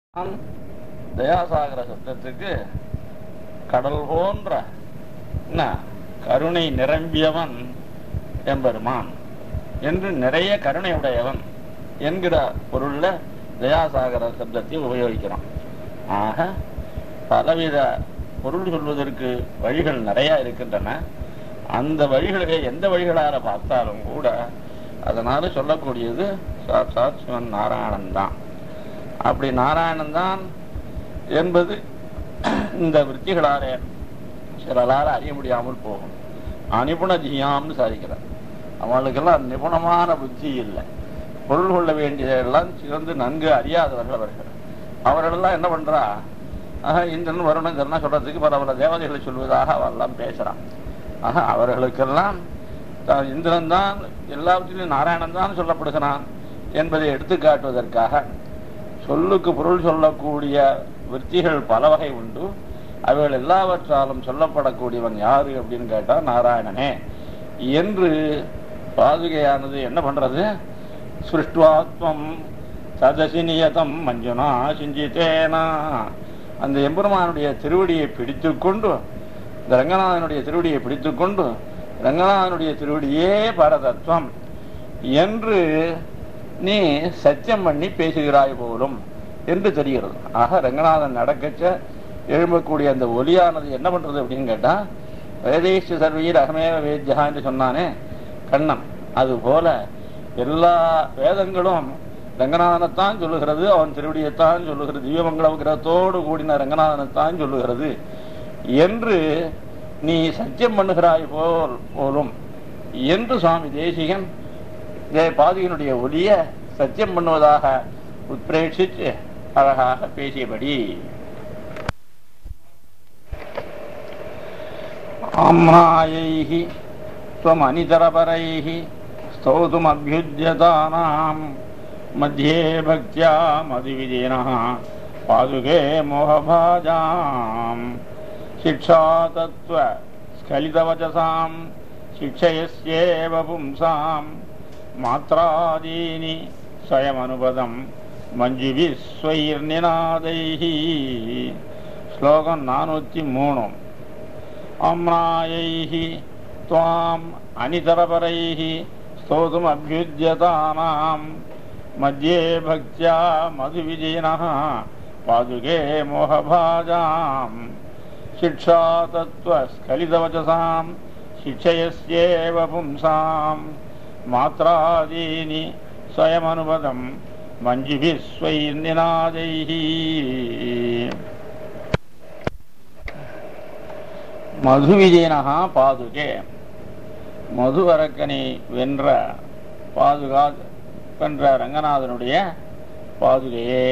தயாசாகர சப்தத்துக்கு கடல் போன்ற கருணை நிரம்பியவன் எம்பெருமான் என்று நிறைய கருணை உடையவன் என்கிற பொருள்ல தயாசாகர சப்தத்தை உபயோகிக்கிறோம். ஆக பலவித பொருள் சொல்வதற்கு வழிகள் நிறைய இருக்கின்றன. அந்த வழிகளை எந்த வழிகளால பார்த்தாலும் கூட அதனால சொல்லக்கூடியது சாட்சாத் சிவன் நாராயணன் தான். அப்படி நாராயணன் தான் என்பது இந்த விற்த்திகளாலே சிலரால அறிய முடியாமல் போகும். அநிபுண ஜியாம்னு சாதிக்கிறார். அவளுக்கெல்லாம் நிபுணமான புத்தி இல்லை. பொருள் கொள்ள வேண்டியதெல்லாம் சிறந்து நன்கு அறியாதவர்கள் அவர்கள். அவர்களெல்லாம் என்ன பண்றா, இந்திரன் வருணன் இதெல்லாம் சொல்றதுக்கு பல பல தேவதைகளை சொல்வதாக அவெல்லாம் பேசுறான். அவர்களுக்கெல்லாம் இந்திரன் தான் எல்லாவற்றிலும் நாராயணன் தான் சொல்லப்படுகிறான் என்பதை எடுத்து காட்டுவதற்காக சொல்லுக்கு பொருள் சொல்லக்கூடிய விற்த்திகள் பல வகை உண்டு. அவைகள் எல்லாவற்றாலும் சொல்லப்படக்கூடியவன் யாரு அப்படின்னு கேட்டா நாராயணனே என்று பாதுகையானது என்ன பண்றது, சிருஷ்டுவாத்மம் சதசி நியதம் மஞ்சுனா சிஞ்சித்தேனா, அந்த எம்பெருமானுடைய திருவடியை பிடித்து கொண்டு, இந்த ரங்கநாதனுடைய திருவடியை பிடித்து கொண்டு, ரங்கநாதனுடைய திருவடியே பரதத்துவம் என்று நீ சத்தியம் பண்ணி பேசுகிறாய் போலும் என்று தெரிகிறது. ஆக ரங்கநாதன் நடக்கச்ச எழும்பக்கூடிய அந்த ஒலியானது என்ன பண்றது அப்படின்னு கேட்டா, வேதேஷ் சர்வீர் அகமேவ வேத்யா என்று சொன்னானே கண்ணன், அது போல எல்லா வேதங்களும் ரங்கநாதனைத்தான் சொல்லுகிறது, அவன் திருவடியைத்தான் சொல்லுகிறது, திவ்யமங்கல விக்கிரகத்தோடு கூடின ரங்கநாதனைத்தான் சொல்லுகிறது என்று நீ சத்தியம் பண்ணுகிறாய் போலும் என்று சுவாமி தேசிகன் பாதுகையினுடைய ஒலிய சத்தியம் பண்ணுவதாக உத்பிரேட்சித்து அழகாக பேசியபடி ஆம்னாயைஹி த்வம் அனிதரபரைஹி ஸ்தோதும் அப்யுத்யதானாம் மத்யே பக்த்யா மதுவிஜேனஹ பாதுகே மோகபாஜாம் சிக்ஷா தத்வ ஸ்கலிதவசசாம் சிக்ஷயஸ்யேவ பும்சாம் மாத்ராதீனி ஸ்வயமனுபதம் மஞ்சுவிஸ்வைர்நிநாதைஹி. ஸ்லோகம் 403. அம்னாயைஹி த்வாம் அனிதரபரைஹி ஸ்தோதும் அப்யுத்யதானாம் மத்யே பக்த்யா மதுவிஜேனஹ பாதுகே மோகபாஜாம் சிக்ஷா தத்வ ஸ்கலிதவசசாம் சிக்ஷயஸ்யேவ பும்சாம் மாத்ராதீனி ஸ்வயமனுபதம் மஞ்சுவிஸ்வைர்நிநாதைஹி. மதுவிஜயனஹா பாதுகே, மதுவரக்கனை வென்ற பாதுகா வென்ற ரங்கநாதனுடைய பாதுகையே.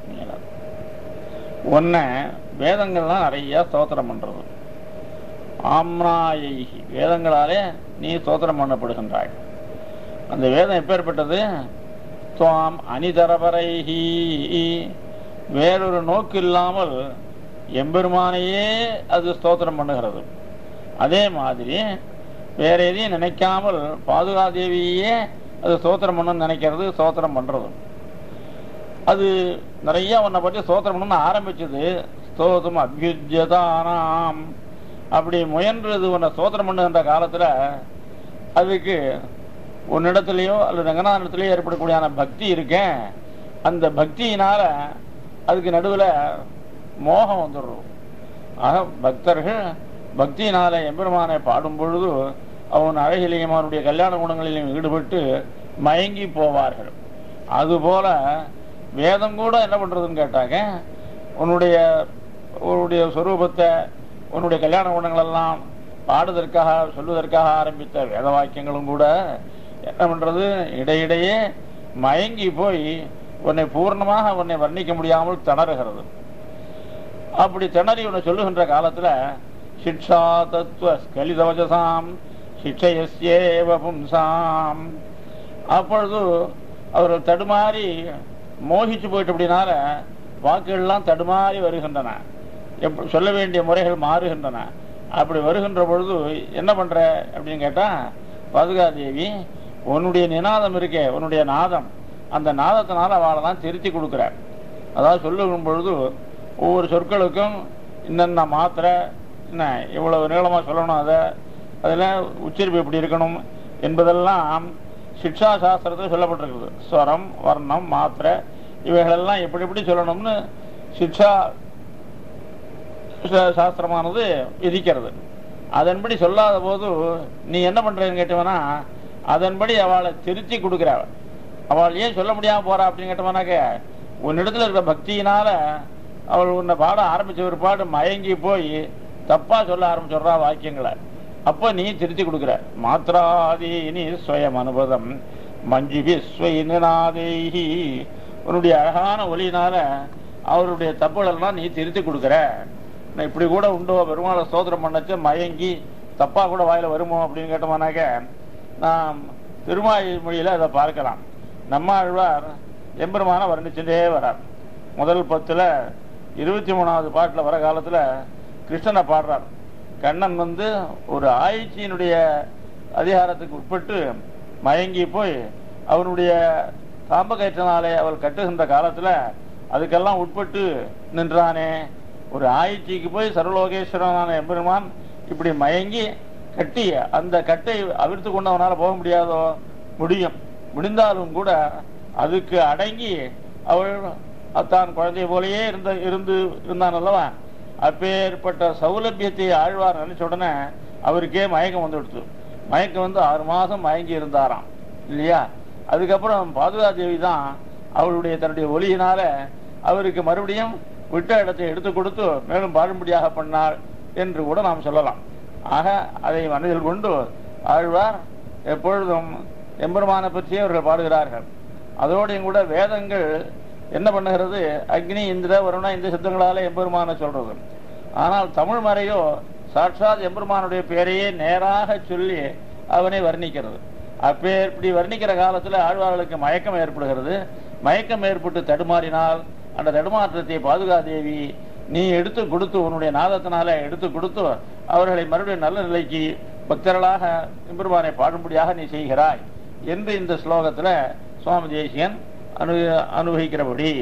ஒன்ன வேதங்கள்லாம் நிறைய ஸ்தோத்திரம் பண்றது. ஆம்னாயைஹி, வேதங்களாலே நீ ஸ்தோத்திரம் பண்ணப்படுகின்றாய். அந்த வேதம் எப்பேற்பட்டது, துவாம் அனிதரபரைஹி, வேறொரு நோக்கு இல்லாமல் எம்பெருமானையே அது ஸ்தோத்திரம் பண்ணுகிறது. அதே மாதிரி வேற எதையும் நினைக்காமல் பாதுகாதேவியே அது ஸ்தோத்திரம் பண்ணணும்னு நினைக்கிறது, ஸ்தோத்திரம் பண்றது. அது நிறைய உன்னை பற்றி ஸ்தோத்திரம் பண்ணணும்னு ஆரம்பிச்சது. ஸ்தோத்திரம் அபியுத்யதானாம், அப்படி முயன்றது உன்னை ஸ்தோத்திரம் பண்ணுகின்ற காலத்துல அதுக்கு உன்னிடத்திலேயோ அல்லது ரங்கநாதனிடத்திலேயோ ஏற்படக்கூடிய பக்தி இருக்கேன். அந்த பக்தியினால அதுக்கு நடுவில் மோகம் வந்துடுறோம். ஆக பக்தர்கள் பக்தியினால எம்பெருமானை பாடும் பொழுது அவன் அழகிலையும் அவனுடைய கல்யாண குணங்களிலும் ஈடுபட்டு மயங்கி போவார்கள். அதுபோல வேதம் கூட என்ன பண்றதுன்னு கேட்டாங்க, உன்னுடைய சொரூபத்தை உன்னுடைய கல்யாண குணங்கள் எல்லாம் பாடுவதற்காக சொல்வதற்காக ஆரம்பித்த வேத வாக்கியங்களும் கூட என்ன பண்றது, இடையிடையே மயங்கி போய் உன்னை பூர்ணமாக உன்னை வர்ணிக்க முடியாமல் திணறுகிறது. அப்படி திணறி உன்னை சொல்லுகின்ற காலத்துல சிக்ஷா தத்துவ ஸ்கலிதவசசாம் சிக்ஷயஸ்யேவ பும்சாம், அப்பொழுது அவர்கள் தடுமாறி மோகிச்சு போயிட்டு அப்படினால வாக்குகள்லாம் தடுமாறி வருகின்றன, சொல்ல வேண்டிய முறைகள் மாறுகின்றன. அப்படி வருகின்ற பொழுது என்ன பண்ற அப்படின்னு கேட்டா, பாதுகாதேவி உன்னுடைய நிநாதம் இருக்கே, உன்னுடைய நாதம், அந்த நாதத்தினால அவளெல்லாம் திருத்தி கொடுக்குற. அதாவது சொல்லும் பொழுது ஒவ்வொரு சொற்களுக்கும் இன்னென்ன மாத்திரை என்ன இவ்வளவு நீளமாக சொல்லணும், அதில் உச்சரிப்பு எப்படி இருக்கணும் என்பதெல்லாம் சிக்ஷா சாஸ்திரத்தில் சொல்லப்பட்டிருக்குது. ஸ்வரம், வர்ணம், மாத்திரை இவைகளெல்லாம் எப்படி எப்படி சொல்லணும்னு சிக்ஷா சாஸ்திரமானது விதிக்கிறது. அதன்படி சொல்லாத போது நீ என்ன பண்றேன்னு கேட்டவனா அதன்படி அவளை திருத்தி கொடுக்குற. அவள் ஏன் சொல்ல முடியாம போறா அப்படின்னு கேட்டவனாக்க உன்னிடத்துல இருக்கிற பக்தியினால அவள் உன்னை பாட ஆரம்பிச்ச ஒரு பாடு மயங்கி போய் தப்பா சொல்ல ஆரம்பிச்சுடுறா வாக்கியங்களை. அப்போ நீ திருத்தி கொடுக்குற. மாத்ராதீனி ஸ்வயம் அனுபதம் மஞ்சுபி ஸ்வயினாதேஹி, உன்னுடைய அழகான ஒலியினால அவருடைய தப்புகளெல்லாம் நீ திருத்தி கொடுக்குற. இப்படி கூட உண்டோ பெருமாளை ஸ்தோத்திரம் பண்ணச்சு மயங்கி தப்பா கூட வாயில வருமோ அப்படின்னு கேட்டோம்னாக்க நாம் திருமாமொழியில அதை பார்க்கலாம். நம்மாழ்வார் எம்பெருமான வர்ணிச்சுட்டே வரார். முதல் 10ல் 23வது பாட்டில் வர காலத்துல கிருஷ்ணனை பாடுறார். கண்ணன் ஒரு ஆய்ச்சியினுடைய அதிகாரத்துக்கு உட்பட்டு மயங்கி போய் அவனுடைய காம்பகயிற்றினாலே அவள் கட்டுகின்ற காலத்துல அதுக்கெல்லாம் உட்பட்டு நின்றானே. ஒரு ஆய்ச்சிக்கு போய் சர்வலோகேஸ்வரனான எம்பெருமான் இப்படி மயங்கி கட்டி அந்த கட்டை அவிழ்த்து கொண்டு அவனால போக முடியாதோ? முடியும். முடிந்தாலும் கூட அதுக்கு அடங்கி அவள் தான் குழந்தை போலயே இருந்தான் அல்லவா. அப்பேற்பட்ட சௌலபியத்தை ஆழ்வார் நினைச்ச உடனே அவருக்கே மயக்கம் வந்துடுச்சு. மயக்கம் 6 மாசம் மயங்கி இருந்தாராம் இல்லையா. அதுக்கப்புறம் பாதுகாதேவி தான் அவளுடைய தன்னுடைய ஒலியினால அவருக்கு மறுபடியும் விட்ட இடத்தை எடுத்து கொடுத்து மேலும் பாடும்படியாக பண்ணாள் என்று கூட நாம் சொல்லலாம். ஆக அதை மனதில் கொண்டு ஆழ்வார் எப்பொழுதும் எம்பெருமானை பற்றியே அவர்கள் பாடுகிறார்கள். அதோடையும் கூட வேதங்கள் என்ன பண்ணுகிறது, அக்னி, இந்திர, வருணா இந்த சித்தங்களால எம்பெருமான சொல்றது. ஆனால் தமிழ் மறையோ சாட்சாத் எம்பெருமானுடைய பெயரையே நேராக சொல்லி அவனை வர்ணிக்கிறது. இப்படி வர்ணிக்கிற காலத்துல ஆழ்வார்களுக்கு மயக்கம் ஏற்படுகிறது. மயக்கம் ஏற்பட்டு தடுமாறினால் அந்த தடுமாற்றத்தை பாதுகாதேவி நீ எடுத்து கொடுத்து உன்னுடைய நாதத்தினால எடுத்து கொடுத்து அவர்களை மறுபடியும் நல்ல நிலைக்கு பக்தர்களாக எம்பெருமானை பாடும்படியாக நீ செய்கிறாய் என்று இந்த ஸ்லோகத்துல சுவாமி தேசிகன் அனுபவிக்கிறபடி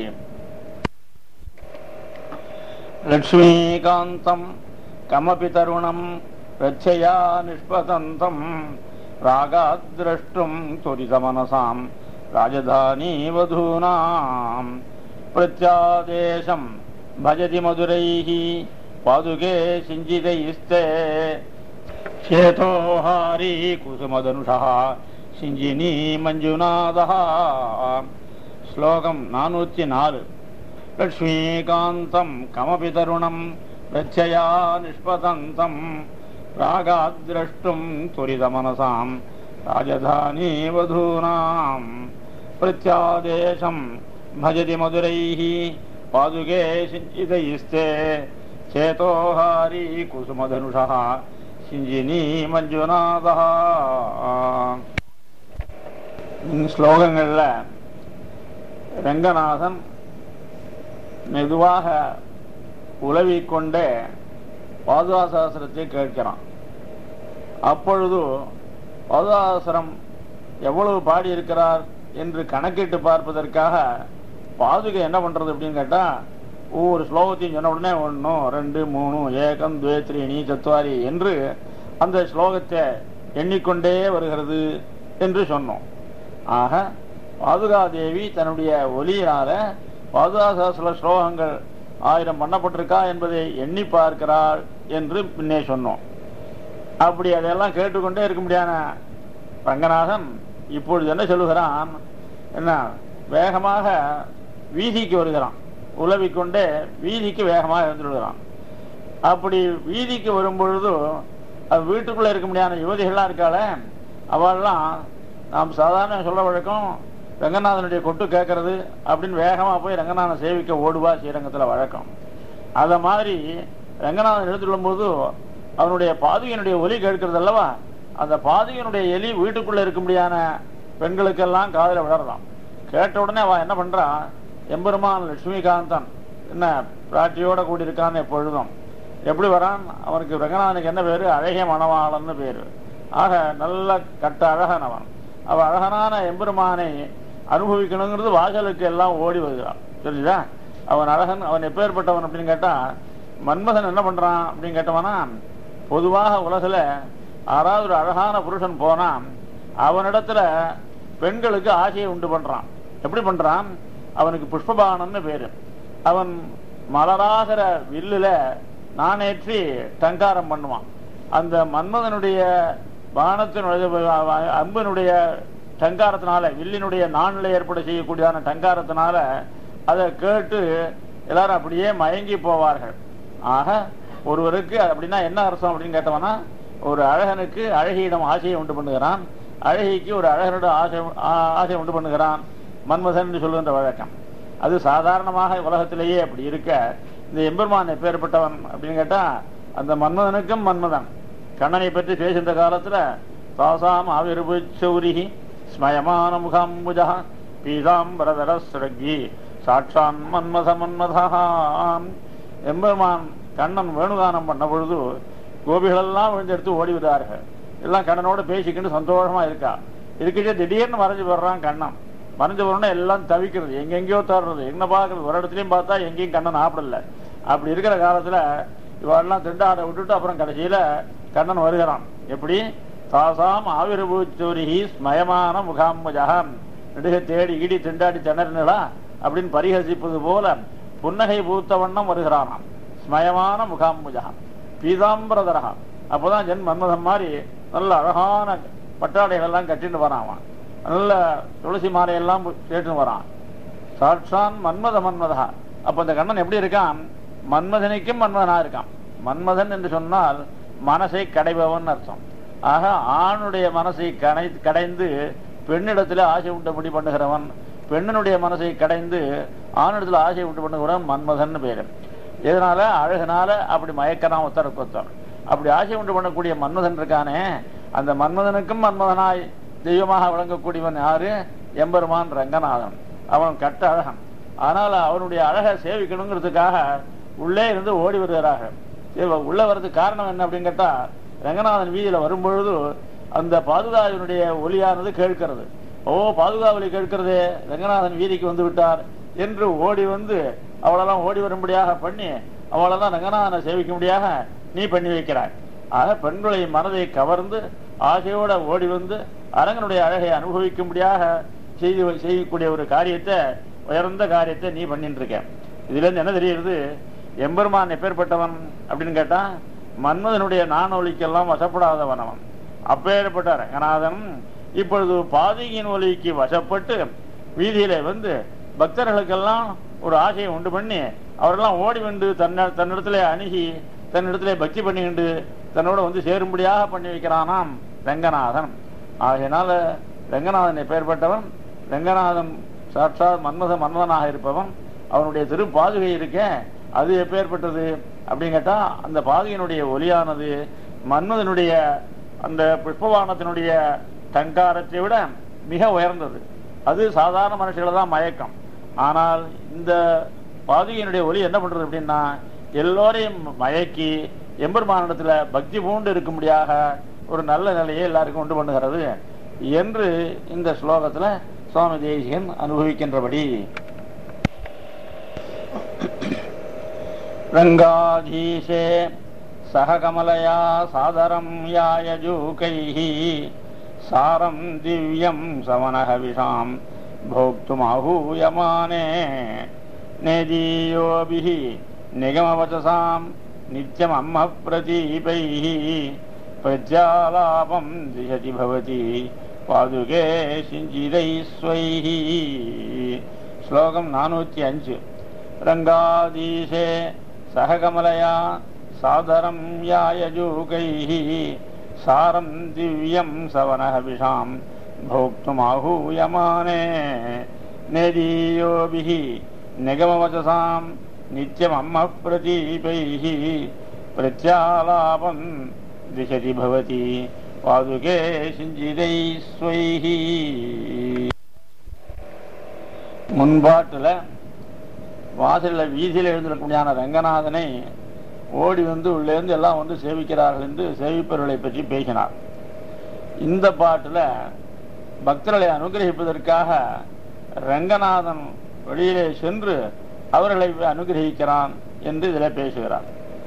லட்சுமிகாந்தம் கமபி தருணம் ரட்சையா நிஷ்பதந்தம் ராகாத்ரஷ்டும் துரிதமனசாம் ராஜதானி வதூனாம் பிரத்யாதேசம் பஜதி மதுரைஹி பாதுகே சிஞ்சிதைஸ்தே சேதோஹாரி குசுமதனுஷா சிஞ்சினி மஞ்சுநாதஹ. ஸ்லோகம் 404. லக்ஷ்மீகாந்தம் கமபி தருணம் ரட்சயா நிஷ்பதந்தம் ராகாத்ரஷ்டும் துரிதமனசாம் ராஜதானி வதூனாம் பிரத்யாதேசம் பஜதி மதுரைஹி பாதுகே சிஞ்சிதைஸ்தே சேதோஹாரி குசுமதனுஷா சிஞ்சினி மஞ்சுநாதஹ. ஸ்லோகங்கள்ல ரங்கநாதன் மெதுவாக உலவிக்கொண்டே பாதுகாசாஸ்திரத்தை கேட்கிறான். அப்பொழுது பாதுகாசாஸ்திரம் எவ்வளவு பாடியிருக்கிறார் என்று கணக்கிட்டு பார்ப்பதற்காக பாதுகை என்ன பண்றது அப்படின்னு கேட்டா ஒவ்வொரு ஸ்லோகத்தையும் சொன்ன உடனே 1 2 3 ஏகம் துவே த்ரீணி சத்வாரி என்று அந்த ஸ்லோகத்தை எண்ணிக்கொண்டே வருகிறது என்று சொன்னோம். ஆக பாதுகாதேவி தன்னுடைய ஒலியினால பாதுகாசாஸ்திர ஸ்லோகங்கள் 1000 பண்ணப்பட்டிருக்கா என்பதை எண்ணி பார்க்கிறாள் என்று முன்னே சொன்னோம். அப்படி அதையெல்லாம் கேட்டுக்கொண்டே இருக்க முடியாத ரங்கநாதன் இப்பொழுது என்ன சொல்லுகிறான், என்ன வேகமாக வீதிக்கு வருகிறான். உலவிக்கொண்டே வீதிக்கு வேகமாக இருந்துடுகிறான். அப்படி வீதிக்கு வரும்பொழுது வீட்டுக்குள்ள இருக்க முடியாத யுவதிகள்லாம் இருக்காள, அவள்லாம் நாம் சாதாரண சொல்ற வழக்கம் ரங்கநாதனுடைய கொட்டு கேட்கறது அப்படின்னு வேகமா போய் ரங்கநாதன் சேவிக்க ஓடுவா ஸ்ரீரங்கத்துல வழக்கம். அத மாதிரி ரங்கநாதன் எடுத்துள்ளும் போது அவனுடைய பாதுகையினுடைய ஒலி கேட்கிறது அல்லவா, அந்த பாதுகையினுடைய எலி வீட்டுக்குள்ள இருக்க முடியாத பெண்களுக்கெல்லாம் காதல விடறலாம். கேட்ட உடனே அவன் என்ன பண்றான், எம்பெருமான் லட்சுமிகாந்தன் என்ன பிராட்டியோட கூடி இருக்கான்னு எப்பொழுதும் எப்படி வரான், அவனுக்கு ரங்கநாதனுக்கு என்ன பேரு, அழகிய மணவாளன்னு பேரு. ஆக நல்ல கட்ட அழகனவன். அவன் அழகனான எம்பெருமானை அனுபவிக்கணுங்கிறது வாசலுக்கு எல்லாம் ஓடி வருகிறான். தெரியுதா? அவன் அழகன், அவன் எப்பேற்பட்டவன் அப்படின்னு கேட்டா, மன்மதன் என்ன பண்றான் அப்படின்னு கேட்டவனா, பொதுவாக உலகில யாராவது ஒரு அழகான புருஷன் போனா அவனிடத்துல பெண்களுக்கு ஆசையை உண்டு பண்றான். எப்படி பண்றான்? அவனுக்கு புஷ்பபானன்னு பேரு. அவன் மலராகிற வில்லுல நானேற்றி டங்காரம் பண்ணுவான். அந்த மன்மதனுடைய பானத்தினுடைய அம்பினுடைய டங்காரத்தினால, வில்லினுடைய நாணில் ஏற்பட செய்யக்கூடியதான டங்காரத்தினால அதை கேட்டு எல்லாரும் அப்படியே மயங்கி போவார்கள். ஆக ஒருவருக்கு அப்படின்னா என்ன அர்த்தம் அப்படின்னு கேட்டவனா, ஒரு அழகனுக்கு அழகியிடம் ஆசையை உண்டு பண்ணுகிறான், அழகிக்கு ஒரு அழகனிடம் ஆசை உண்டு பண்ணுகிறான் மன்மதன் சொல்லுகின்ற வழக்கம். அது சாதாரணமாக உலகத்திலேயே அப்படி இருக்க, இந்த எம்பெருமான் எப்பேற்பட்டவன் அப்படின்னு கேட்டா, அந்த மன்மதனுக்கும் மன்மதன் கண்ணனை பற்றி பேசுகின்ற காலத்துல தாசாம் ஆவிர்புச்சௌரிஹி ஸ்மயமான முகாம்புஜா பீதாம்பரதர ஸ்ரகி சாட்சான் மன்மத மன்மதாம். எம்பெருமான் கண்ணன் வேணுகானம் பண்ண பொழுது கோபிகளெல்லாம் விழுந்தெடுத்து ஓடி விடுறார்கள். எல்லாம் கண்ணனோட பேசிக்கிட்டு சந்தோஷமா இருக்கிட்டே திடீர்னு மறைஞ்சு போடுறான் கண்ணன். மறைஞ்சு போறோம்னா எல்லாம் தவிக்கிறது, எங்கெங்கயோ தர்றது, என்ன பாக்குறது, ஒரு இடத்துலயும் பார்த்தா எங்கேயும் கண்ணன் ஆப்பிடல. அப்படி இருக்கிற காலத்துல இவெல்லாம் திண்டாட விட்டுட்டு அப்புறம் கடைசியில கண்ணன் வருகிறான். எப்படி? தாசாம் ஆவிர்பூச்சோரிஹி ஸ்மயமான முகாம்பஜகம், நெடுக தேடி இடி திண்டாடி திணறினடா அப்படின்னு பரிகசிப்பது போல புன்னகை பூத்த வண்ணம் வருகிறானாம். ஸ்மயமான முகாம்புஜகம் பீதாம்பரதரகா. அப்போதான் ஜென் மன்மதன் மாதிரி நல்ல அழகான பட்டாடைகள் எல்லாம் கட்டிட்டு வரான், நல்ல துளசி மாலையெல்லாம் கேட்டுன்னு வரான். சாட்சான் மன்மத மன்மதா. அப்ப இந்த கண்ணன் எப்படி இருக்கான்? மன்மதனுக்கும் மன்மதனா இருக்கான். மன்மதன் என்று சொன்னால் மனசை கடைபவன் அர்த்தம். ஆக ஆணுடைய மனசை கடைந்து பெண்ணிடத்துல ஆசை உண்டுபடி பண்ணுகிறவன், பெண்ணினுடைய மனசை கடைந்து ஆணிடத்துல ஆசை உண்டு பண்ணுகிறவன் மன்மதன் பேரு. இதனால அழகுனால அப்படி மயக்கலாம் ஒத்தருக்கு ஒத்தர். அப்படி ஆசை உண்டு பண்ணக்கூடிய மன்மதன் இருக்கானே, அந்த மன்மதனுக்கும் மன்மதனாய் தெய்வமாக விளங்கக்கூடியவன் யாரு? எம்பெருமான் ரங்கநாதன். அவன் கட்ட அழகன். ஆனால் அவனுடைய அழகை சேவிக்கணுங்கிறதுக்காக உள்ளே இருந்து ஓடி வருகிறார்கள். உள்ள வர்றதுக்கு காரணம் என்ன அப்படின்னு கேட்டா, ரங்கநாதன் வீதியில வரும்பொழுது அந்த பாதுகாவலினுடைய ஒலியானது கேட்கிறது. ஓ, பாதுகாவலி கேட்கிறதே, ரங்கநாதன் வீதிக்கு வந்து விட்டார் என்று ஓடி வந்து அவளெல்லாம் ஓடி வரும்படியாக பண்ணி அவளெல்லாம் ரங்கநாதனை சேவிக்கும்படியாக நீ பண்ணி வைக்கிறாய். ஆக பெண்களை மனதை கவர்ந்து ஆசையோட ஓடி வந்து அரங்கனுடைய அழகை அனுபவிக்கும்படியாக செய்யக்கூடிய ஒரு காரியத்தை, உயர்ந்த காரியத்தை நீ பண்ணிட்டு இருக்க. இதுல இருந்து என்ன தெரியுது? எம்பெருமான் எப்பேற்பட்டவன் அப்படின்னு கேட்டா, மன்மதனுடைய நானொலிக்கெல்லாம் வசப்படாதவன் அவன். அப்பேற்பட்ட ரங்கநாதன் இப்பொழுது பாதியின் ஒலிக்கு வசப்பட்டு வீதியில வந்து பக்தர்களுக்கெல்லாம் ஒரு ஆசையை உண்டு பண்ணி அவரெல்லாம் ஓடி வந்து தன்னிடத்துல அணுகி தன்னிடத்துல பக்தி பண்ணிக்கிண்டு தன்னோட வந்து சேரும்படியாக பண்ணி வைக்கிறானாம் ரங்கநாதன். ஆகையினால ரங்கநாதன் எப்பேற்பட்டவன்? ரங்கநாதன் சாட்சாத் மன்மதனாக இருப்பவன். அவனுடைய திரு பாதுகை இருக்க, அது எப்பேற்பட்டது அப்படின்னு கேட்டா, அந்த பாதுகையினுடைய ஒலியானது மன்மதனுடைய அந்த புஷ்பவானத்தினுடைய டங்காரத்தை விட மிக உயர்ந்தது. அது சாதாரண மனுஷங்களை தான் மயக்கம். ஆனால் இந்த பாதுகையினுடைய ஒலி என்ன பண்றது அப்படின்னா, எல்லோரையும் மயக்கி எம்பெருமானிடத்துல பக்தி பூண்டு இருக்கும்படியாக ஒரு நல்ல நிலையை எல்லாருக்கும் உண்டு பண்ணுகிறது என்று இந்த ஸ்லோகத்துல சுவாமி தேசிகன் அனுபவிக்கின்றபடி, ரங்காதீசே சககமலயா சாதரம் யாயஜூகைஹி சாரம் திவ்யம் சமனஹவிஷாம் போக்துமாஹூயமானே நேதீயோபிஹி நிகமவசசாம் நித்யம் அம்ம பிரதீபைஹி பிரஜாலாபம் திசதி பவதி பாதுகே சிஞ்சிதைஸ்வைஹி. ஸ்லோகம் 405. ரங்காதீசே சககமலயா சாதரம் யாயஜூகைஹி சாரம் திவ்யம் சவனஹவிஷாம் போக்துமாஹூயமானே நேதீயோபிஹி நிகமவசசாம் நித்யம் அம்ம பிரதீபைஹி பிரத்யாலாபம் திசதி பவதி பாதுகே சிஞ்சிதைஸ்வைஹி. முன்பாட்டுல வாசல்ல வீதியில் எழுந்திருக்கக்கூடியான ரங்கநாதனை ஓடி வந்து உள்ளே இருந்து எல்லாம் வந்து சேவிக்கிறார்கள் என்று சேவிப்பவர்களை பற்றி பேசினார். இந்த பாட்டுல பக்தர்களை அனுகிரகிப்பதற்காக ரங்கநாதன் வெளியிலே சென்று அவர்களை அனுகிரகிக்கிறான் என்று இதில் பேசுகிறார்.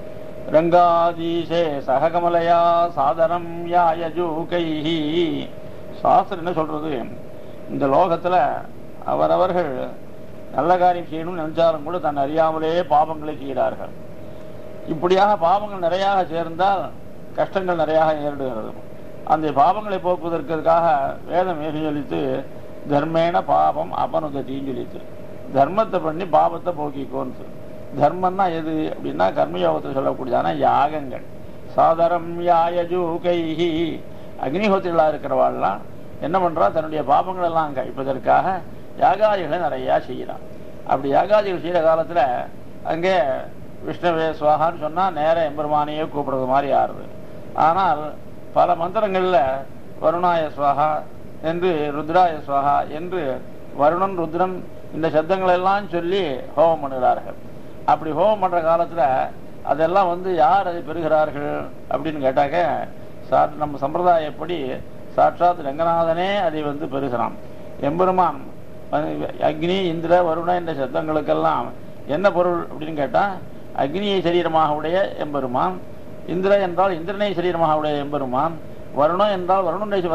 ரங்காதீசே சககமலையா சாதனம் யாயஜூகைஹி. சாஸ்திரம் என்ன சொல்றது, இந்த லோகத்துல அவரவர்கள் நல்ல காரியம் செய்யணும்னு நினைச்சாலும் கூட தன் அறியாமலே பாவங்களை செய்கிறார்கள். இப்படியாக பாவங்கள் நிறையாக சேர்ந்தால் கஷ்டங்கள் நிறையாக நேரிடுகிறது. அந்த பாவங்களை போக்குவதற்காக வேதம் ஏன் சொல்லித்து, தர்மேன பாபம் அபனுதத்தின்னு சொல்லித்து, தர்மத்தை பண்ணி பாவத்தை போக்கிக்கோன்னு. தர்மம்னா எது அப்படின்னா கர்மயோகத்தை சொல்லக்கூடியதான யாகங்கள். சாதரம் யாயஜூகைஹி. அக்னிஹோத்திரிகளா இருக்கிறவாள்லாம் என்ன பண்றா, தன்னுடைய பாவங்கள் எல்லாம் கழிப்பதற்காக யாகாதிகளை நிறையா செய்யறான். அப்படி யாகாதிகள் செய்யற காலத்துல அங்கே விஷ்ணுவே சுவாகான்னு சொன்னா நேர எம்பெருமானையே கூப்பிடுறது மாதிரி ஆறுது. ஆனால் பல மந்திரங்கள்ல வருணாய சுவாகா என்று ருத்ராய சுவாகா என்று வருணன் ருத்ரன் இந்த சப்தங்கள் எல்லாம் சொல்லி ஹோமம் பண்ணுகிறார்கள். அப்படி ஹோமம் பண்ற காலத்துல அதெல்லாம் யார் அதை பெறுகிறார்கள் அப்படின்னு கேட்டாக்க, நம்ம சம்பிரதாயப்படி சாட்சாத் ரங்கநாதனே அதை பெறுகிறான். எம்பெருமான் அக்னி இந்திர வருண என்ற சப்தங்களுக்கெல்லாம் என்ன பொருள் அப்படின்னு கேட்டா, அக்னியை சரீரமாக உடைய எம்பெருமான், இந்திர என்றால் இந்திரனை சரீரமாக உடைய எம்பெருமான், வருணம் என்றால்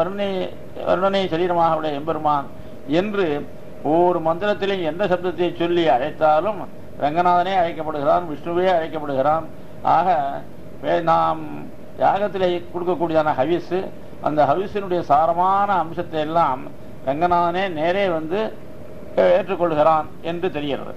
வருணனை சரீரமாக உடைய எம்பெருமான் என்று ஒவ்வொரு மந்திரத்திலையும் எந்த சப்தத்தை சொல்லி அழைத்தாலும் ரங்கநாதனே அழைக்கப்படுகிறான், விஷ்ணுவே அழைக்கப்படுகிறான். ஆக நாம் யாகத்திலே கொடுக்கக்கூடியதான ஹவிஸ், அந்த ஹவிஸினுடைய சாரமான அம்சத்தை எல்லாம் ரங்கநாதனே நேரே ஏற்றுக்கொள்கிறான் என்று தெரிகிறது.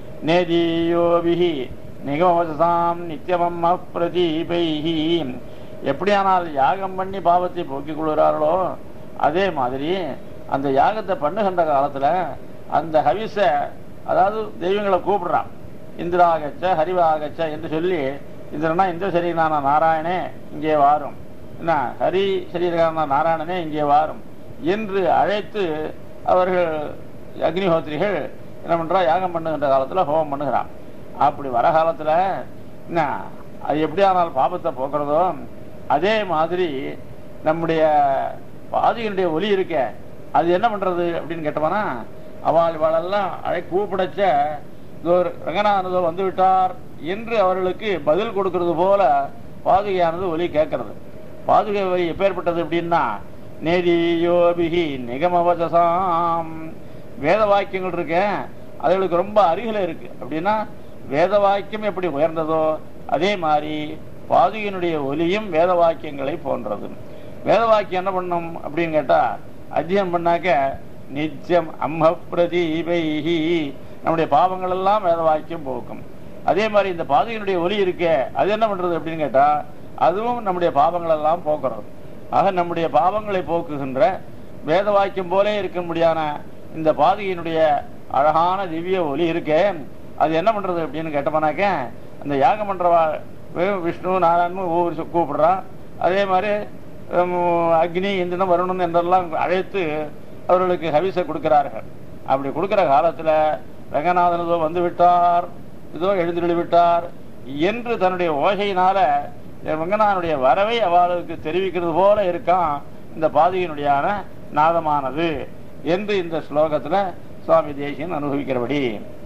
நேதியோபிஹி நிகமவசாம் நித்தியமம் அப்பிரதீபைஹி. எப்படியானால் யாகம் பண்ணி பாவத்தை போக்கிக் கொள்கிறார்களோ அதே மாதிரி அந்த யாகத்தை பண்ணுகின்ற காலத்துல அந்த ஹவிஸ, அதாவது தெய்வங்களை கூப்பிடுறான். இந்திராகச்ச ஹரிவாகச்ச என்று சொல்லி, இந்திரனா இந்திர சரீரனான நாராயணே இங்கே வாரும், என்ன ஹரி சரீரனான நாராயணனே இங்கே வாரும் என்று அழைத்து அவர்கள் அக்னிஹோத்திரிகள் என்ன பண்றா, யாகம் பண்ணுகின்ற காலத்துல ஹோமம் பண்ணுகிறான். அப்படி வர காலத்துல என்ன அது எப்படி ஆனால் பாபத்தை போக்குறதோ அதே மாதிரி நம்முடைய பாதிகளுடைய ஒலி இருக்க அது என்ன பண்றது அப்படின்னு கேட்டோம்னா, இவாளெல்லாம் கூப்பிடச்ச ரங்கநாதனதோ வந்து விட்டார் என்று அவர்களுக்கு பதில் கொடுக்கிறது போல பாதுகையானது ஒலி கேட்கறது. பாதுகை ஒலி எப்பேற்பட்டது அப்படின்னா, நேதியோபிஹி நிகமவசாம். வேத வாக்கியங்கள் இருக்க அதுகளுக்கு ரொம்ப அருகில இருக்கு. அப்படின்னா வேத வாக்கியம் எப்படி உயர்ந்ததோ அதே மாதிரி பாதுகையினுடைய ஒலியும் வேத வாக்கியங்களை போன்றது. வேத வாக்கியம் என்ன பண்ணும் அப்படின்னு கேட்டா, அத்தியம் பண்ணாக்க நித்தியம் அம்ம பிரதீபைஹி, நம்முடைய பாவங்கள் எல்லாம் வேத வாக்கியம் போக்கும். அதே மாதிரி இந்த பாதுகையினுடைய ஒலி இருக்க அது என்ன பண்றது அப்படின்னு கேட்டா, அதுவும் நம்முடைய பாவங்கள் எல்லாம் போக்குறது. ஆக நம்முடைய பாவங்களை போக்குகின்ற வேத வாக்கியம் போலே இருக்க முடியாத இந்த பாதுகையினுடைய அழகான திவ்ய ஒலி இருக்கே அது என்ன பண்றது அப்படின்னு கேட்டோம்னாக்க, அந்த யாகம் பண்றவா விஷ்ணு நாராயணன் ஒவ்வொரு கூப்பிடுறான். அதே மாதிரி அக்னி இந்திரன் வருணன் என்றெல்லாம் அழைத்து அவர்களுக்கு ஹவிச கொடுக்கிறார்கள். அப்படி கொடுக்கிற காலத்துல ரங்கநாதன் இதோ வந்து விட்டார், இதோ எழுந்துள்ளி விட்டார் என்று தன்னுடைய ஓசையினால ரங்கநாதனுடைய வரவை அவளுக்கு தெரிவிக்கிறது போல இருக்கான் இந்த பாதுகையினுடைய நாதமானது என்று இந்த ஸ்லோகத்துல சுவாமி தேசிகன் அனுபவிக்கிறபடி.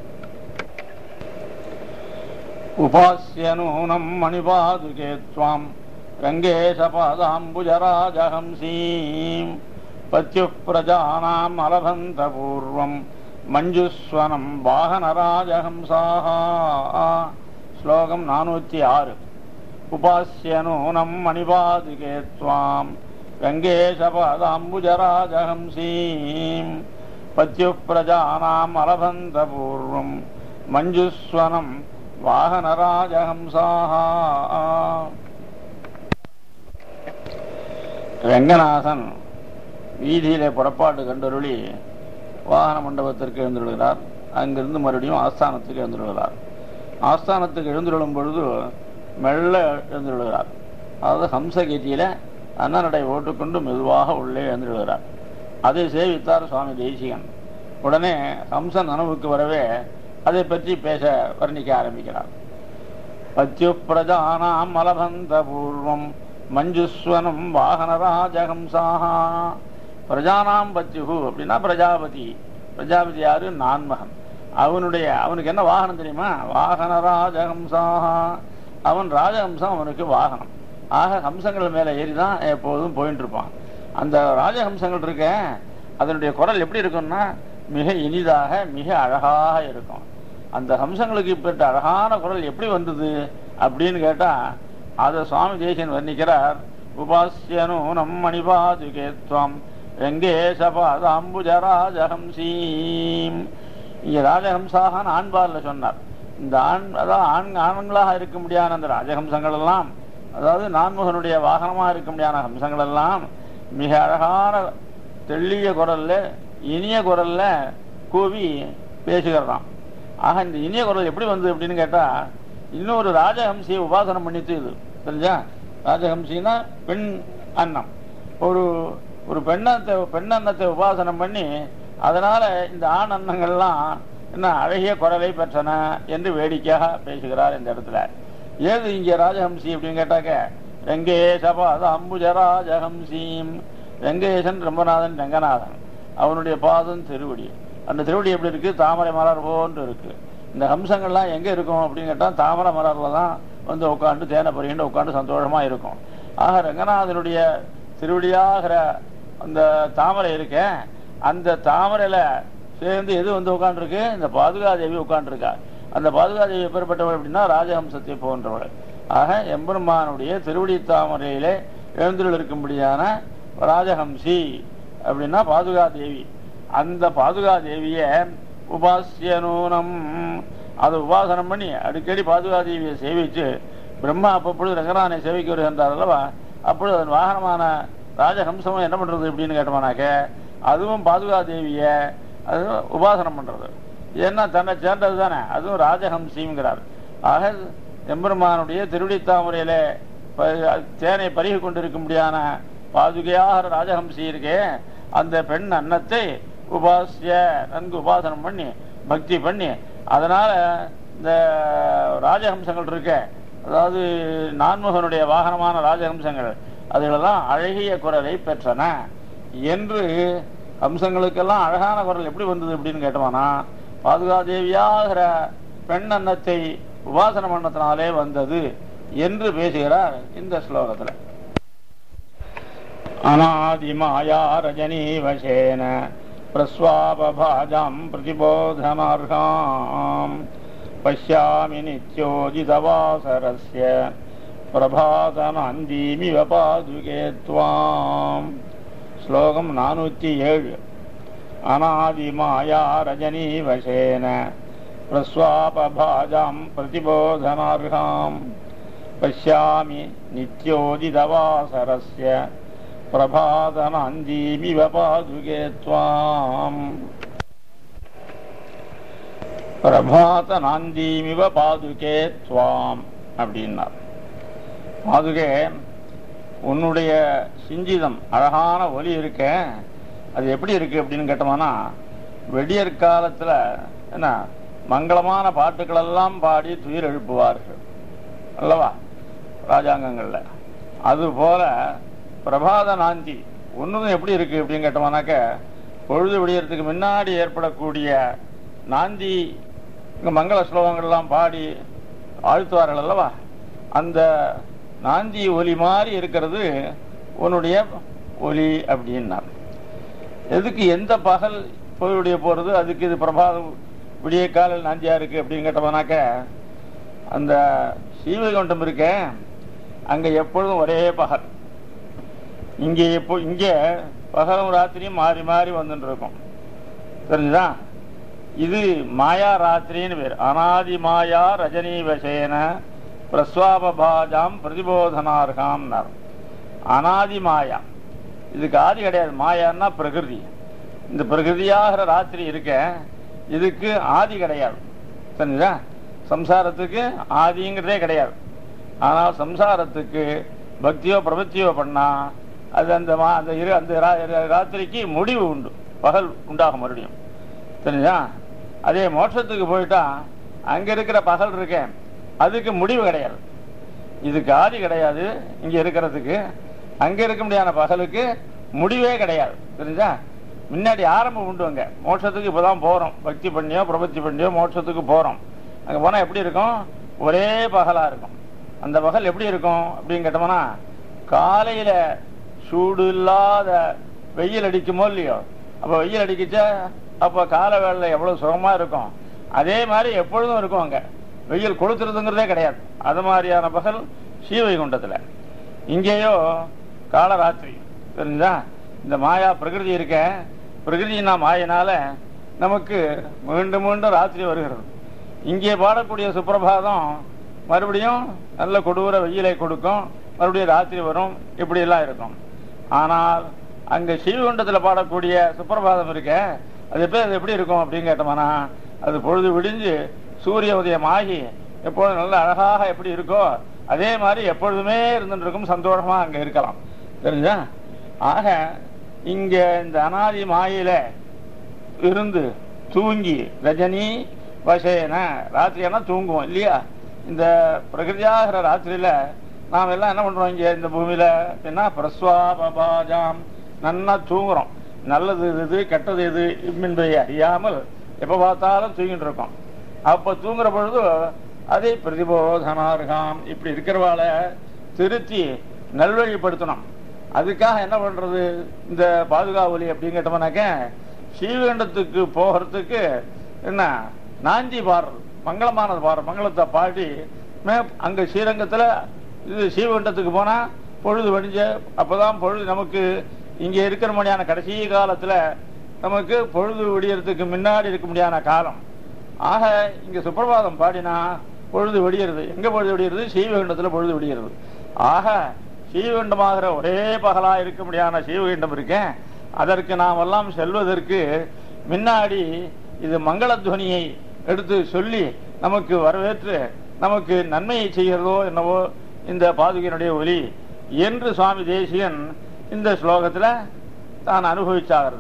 உபாஸ்யனூனம் மணிபாதுகே த்வாம் ரங்கேஷ பாதாம்புஜராஜஹம்சீம் பத்யுப் பிரஜானாம் அலபந்த பூர்வம் மஞ்சுஸ்வனம் வாகனராஜஹம்சாஹா. ஸ்லோகம் 406. உபாஸ்யனூனம் மணிபாதுகே த்வாம் ரங்கேஷ பாதாம்புஜராஜஹம்சீம் பத்யுப் பிரஜானாம் அலபந்த பூர்வம் மஞ்சுஸ்வனம் வாகனராஜஹம்சாஹா. ரங்கநாதன் வீதியிலே புறப்பாடு கண்டருளி வாகன மண்டபத்திற்கு எழுந்துள்ளார். அங்கிருந்து மறுபடியும் ஆஸ்தானத்துக்கு எழுந்துள்ளார். ஆஸ்தானத்துக்கு எழுந்துள்ளும் பொழுது மெல்ல எழுந்துள்ளார். அதாவது ஹம்சகீதியில அண்ணனடை ஓட்டுக்கொண்டு மெதுவாக உள்ளே எழுந்துள்ளார். அதை சேவித்தார் சுவாமி தேசிகன். உடனே ஹம்சன் நனவுக்கு வரவே அதை பற்றி பேச வர்ணிக்க ஆரம்பிக்கிறார். பத்யு பிரஜானாம் அலபந்த பூர்வம் மஞ்சுஸ்வனம் வாகனராஜஹம்சாஹா. பிரஜானாம் பத்யுகு அப்படின்னா பிரஜாபதி. பிரஜாபதி யாரு? நான்மகன். அவனுக்கு என்ன வாகனம் தெரியுமா? வாகன ராஜஹம்சாக. அவன் ராஜஹம்சம் அவனுக்கு வாகனம். ஆக ஹம்சங்கள் மேல ஏறிதான் எப்போதும் போயிட்டு இருப்பான். அந்த ராஜஹம்சங்கள் இருக்க அதனுடைய குரல் எப்படி இருக்கும்னா மிக இனிதாக மிக அழகாக இருக்கும். அந்த ஹம்சங்களுக்கு இப்பட்ட அழகான குரல் எப்படி வந்தது அப்படின்னு கேட்டா அதை சுவாமி தேசிகன் வர்ணிக்கிறார். உபாஸ்யனு நம்மணிபாதுகேத்வம் வெங்கேசபாதாம்புஜராஜஹம்சீம். இங்க ராஜஹம்சாக ஆண்பார்ல சொன்னார். இந்த ஆண்களாக இருக்க முடியாத அந்த ராஜஹம்சங்கள் எல்லாம், அதாவது நான்முகனுடைய வாகனமாக இருக்க முடியாத ஹம்சங்கள் எல்லாம் மிக அழகான தெள்ளிய குரல்ல இனிய குரல்ல கூவி பேசுகிறதாம். ஆக இந்த இனிய குரல் எப்படி வந்தது அப்படின்னு கேட்டா இன்னொரு ராஜஹம்சியை உபாசனம் பண்ணிட்டு இது தெரிஞ்சா. ராஜஹம்சின்னா பெண் அன்னம். ஒரு பெண்ணன்னத்தை உபாசனம் பண்ணி அதனால இந்த ஆண் அன்னங்கள்லாம் என்ன அழகிய குரலை பெற்றன என்று வேடிக்கையாக பேசுகிறார் இந்த இடத்துல. ஏது இங்க ராஜஹம்சி அப்படின்னு கேட்டாக்க வெங்கேசபாத அம்புஜராஜஹம்சீம். வெங்கடேசன் ரங்கநாதன் ரங்கநாதன், அவனுடைய பாதம் திருவடி. அந்த திருவடி எப்படி இருக்கு? தாமரை மலர் போன்று இருக்கு. இந்த ஹம்சங்கள்லாம் எங்க இருக்கும் அப்படின்னு கேட்டா தாமரை மலர்ல தான் வந்து உட்காந்து தேனை பறிகிட்டு உட்காந்து சந்தோஷமா இருக்கும். ஆக ரங்கநாதனுடைய திருவடியாகிற அந்த தாமரை இருக்க, அந்த தாமரையில சேர்ந்து எது வந்து உட்காந்துருக்கு? இந்த பாதுகாதேவி உட்காந்துருக்கா. அந்த பாதுகாதேவி எப்பேற்பட்டவள் அப்படின்னா ராஜஹம்சத்தை போன்றவள். ஆக எம்பெருமானுடைய திருவடி தாமரையிலே எழுந்துள்ள இருக்கும்படியான ராஜஹம்சி அப்படின்னா பாதுகாதேவி. அந்த பாதுகாதேவிய உபாசியனூனம் அதை உபாசனம் பண்ணி அடிக்கடி பாதுகாதேவியை சேவிச்சு பிரம்மா அப்பொழுது ரங்கநாதனை சேவிக்க வருகின்றார் அல்லவா, அப்பொழுது அதன் வாகனமான ராஜஹம்சமும் என்ன பண்றது அப்படின்னு கேட்டோம்னாக்க அதுவும் பாதுகாதேவிய அது உபாசனம் பண்றது. ஏன்னா தன்னை சேர்ந்தது தானே, அதுவும் ராஜஹம்சிங்கிறார். ஆக எம்பெருமானுடைய திருவடி தாமரையில தேனை பருகி கொண்டிருக்கும்படியான பாதுகையாக ராஜஹம்சி இருக்கே, அந்த பெண் அன்னத்தை உபாசிய நன்கு உபாசனம் பண்ணி பக்தி பண்ணி அதனால இந்த ராஜஹம்சங்கள் இருக்க, அதாவது நான்முகனுடைய வாகனமான ராஜஹம்சங்கள் அதுகளெல்லாம் அழகிய குரலை பெற்றன என்று. ஹம்சங்களுக்கெல்லாம் அழகான குரல் எப்படி வந்தது அப்படின்னு கேட்டோம்னா பாதுகாதேவியாகிற பெண் அன்னத்தை உபாசன பண்ணத்தினாலே வந்தது என்று பேசுகிறார் இந்த ஸ்லோகத்துல. அநாதிமாயா ரஜனீவசேன பிரஸ்வாபபாஜாம் பிரதிபோதனார்காம் பஷ்யாமி நித்யோஜிதவாசரஸ்ய பிரபாதனாந்தீமிவ பாதுகே த்வாம். ஸ்லோகம் 407. அநாதிமாயா ரஜனீவசேன பிரஸ்வாபபாஜாம் பிரதிபோதனார்காம் பஷ்யாமி நித்யோஜிதவாசரஸ்ய பிரபாதனாந்தீமிவ பாதுகே த்வாம். பிரபாதனாந்தீமிவ பாதுகே த்வாம் அப்படின்னார். பாதுகே உன்னுடைய சிஞ்சிதம் அழகான ஒலி இருக்க, அது எப்படி இருக்கு அப்படின்னு கேட்டோம்னா வெடியற் காலத்துல என்ன மங்களமான பாட்டுக்கள் எல்லாம் பாடி துயிர் எழுப்புவார்கள் அல்லவா ராஜாங்கங்கள்ல. அது போல பிரபாத நாந்தி ஒன்றும் எப்படி இருக்கு அப்படின்னு கேட்டோம்னாக்க பொழுது விடியறதுக்கு முன்னாடி ஏற்படக்கூடிய நாந்தி மங்கள ஸ்லோகங்கள்லாம் பாடி ஆழ்த்துவார்கள் அல்லவா, அந்த நாந்தி ஒலி மாதிரி இருக்கிறது உன்னுடைய ஒலி அப்படின்னார். எதுக்கு எந்த பகல் பொழுடைய போறது, அதுக்கு இது பிரபாதம் விடிய காலில் நாந்தியா இருக்கு அப்படின்னு கேட்டோம்னாக்க அந்த ஸ்ரீவைகுண்டம் இருக்க அங்க எப்பொழுதும் ஒரே பகல். இங்க பகலும் ராத்திரியும் மாறி மாறி வந்துட்டு இருக்கும் தெரிஞ்சுதா. இது மாயா ராத்திரின்னு பேர். அநாதி மாயா ரஜனீவசேன பிரஸ்வாபாஜாம் பிரதிபோதனார்காம். அநாதி மாயா, இதுக்கு ஆதி கிடையாது. மாயான்னா பிரகிருதி. இந்த பிரகிருதியாகிற ராத்திரி இருக்க இதுக்கு ஆதி கிடையாது தெரிஞ்சுதா. சம்சாரத்துக்கு ஆதிங்கிறதே கிடையாது. ஆனால் சம்சாரத்துக்கு பக்தியோ பிரபத்தியோ பண்ணா அது அந்த ராத்திரிக்கு முடிவு உண்டு, பகல் உண்டாகும் மறுபடியும் தெரிஞ்சா. அதே மோட்சத்துக்கு போயிட்டா அங்க இருக்கிற பகல் இருக்க அதுக்கு முடிவு கிடையாது. இதுக்கு ஆதி கிடையாது இங்க இருக்கிறதுக்கு, அங்க இருக்க முடியாத பகலுக்கு முடிவே கிடையாது தெரிஞ்சா. முன்னாடி ஆரம்பம் உண்டு. அங்க மோட்சத்துக்கு இப்பதான் போறோம், பக்தி பண்ணியோ பிரபத்தி பண்ணியோ மோட்சத்துக்கு போறோம். அங்க போனா எப்படி இருக்கும்? ஒரே பகலா இருக்கும். அந்த பகல் எப்படி இருக்கும் அப்படின்னு கேட்டோம்னா, காலையில சூடு இல்லாத வெயில் அடிக்குமோ இல்லையோ, அப்ப வெயில் அடிக்கிச்சா அப்ப கால வேளையில எவ்வளவு சுகமா இருக்கும். அதே மாதிரி எப்பொழுதும் இருக்கும். அங்க வெயில் கொளுத்துறதுங்கிறதே கிடையாது. அது மாதிரியான பகல் ஸ்ரீவைகுண்டத்துல. இங்கேயோ காலராத்திரி. தெரிஞ்சா இந்த மாயா பிரகிருதி இருக்க, பிரகிருதினா மாயினால நமக்கு மீண்டும் மீண்டும் ராத்திரி வருகிறது. இங்கே பாடக்கூடிய சுப்பிரபாதம் மறுபடியும் நல்ல கொடூர வெயிலை கொடுக்கும், மறுபடியும் ராத்திரி வரும், இப்படி எல்லாம் இருக்கும். ஆனால் அங்க ஸ்ரீவைகுண்டத்துல பாடக்கூடிய சுப்பிரபாதம் இருக்க, அது எப்படி இருக்கும் அப்படின்னு கேட்டோம்னா, அது பொழுது விடிஞ்சு சூரிய உதயம் ஆகி எப்பொழுதும் நல்ல அழகாக எப்படி இருக்கோ அதே மாதிரி எப்பொழுதுமே இருந்துட்டு இருக்கும். சந்தோஷமா அங்க இருக்கலாம். தெரிஞ்சா? ஆக இங்க இந்த அனாதி மாயில இருந்து தூங்கி ரஜினி வசேன, ராத்திரியானா தூங்குவோம் இல்லையா? இந்த பிரகிருதியாகிற ராத்திரியில நாம் எல்லாம் என்ன பண்றோம்? இங்க இந்த பூமியில என்ன பிரஸ்வாபாஜாம் நன்னா தூங்குறோம். நல்லது எது கெட்டது எது என்பதை அறியாமல் எப்ப பார்த்தாலும் தூங்கிட்டு இருக்கோம். அப்ப தூங்குற பொழுது அதை பிரதிபோதனார்காம், இப்படி இருக்கிறவாள திருத்தி நல்வழிப்படுத்தணும். அதுக்காக என்ன பண்றது? இந்த பாதுகாவலி அப்படின்னு கேட்டோம்னாக்க, ஸ்ரீவைகுண்டத்துக்கு போகிறதுக்கு என்ன நாஞ்சி பாடுறது, மங்களமானது பாடுற மங்களத்தை பாடி அங்க ஸ்ரீரங்கத்துல இது ஸ்ரீவைகுண்டத்துக்கு போனா பொழுது வடிஞ்ச அப்பதான் பொழுது நமக்கு இங்க இருக்கிற முடியான கடைசி காலத்துல நமக்கு பொழுது விடியறதுக்கு முன்னாடி இருக்க முடியாத காலம். ஆக இங்க சுப்பிரபாதம் பாடினா பொழுது விடியறது. எங்க பொழுது விடியறது? ஸ்ரீவைகுண்டத்துல பொழுது விடியறது. ஆக ஸ்ரீவைகுண்டமாகிற ஒரே பகலா இருக்க முடியாத ஸ்ரீவைகுண்டம் இருக்கேன், அதற்கு நாம் எல்லாம் செல்வதற்கு முன்னாடி இது மங்களத்வனியை எடுத்து சொல்லி நமக்கு வரவேற்று நமக்கு நன்மையை செய்கிறதோ என்னவோ இந்த பாதுகையினுடைய ஒலி என்று சுவாமி தேசிகன் இந்த ஸ்லோகத்துல தான் அனுபவிச்சாகிறது.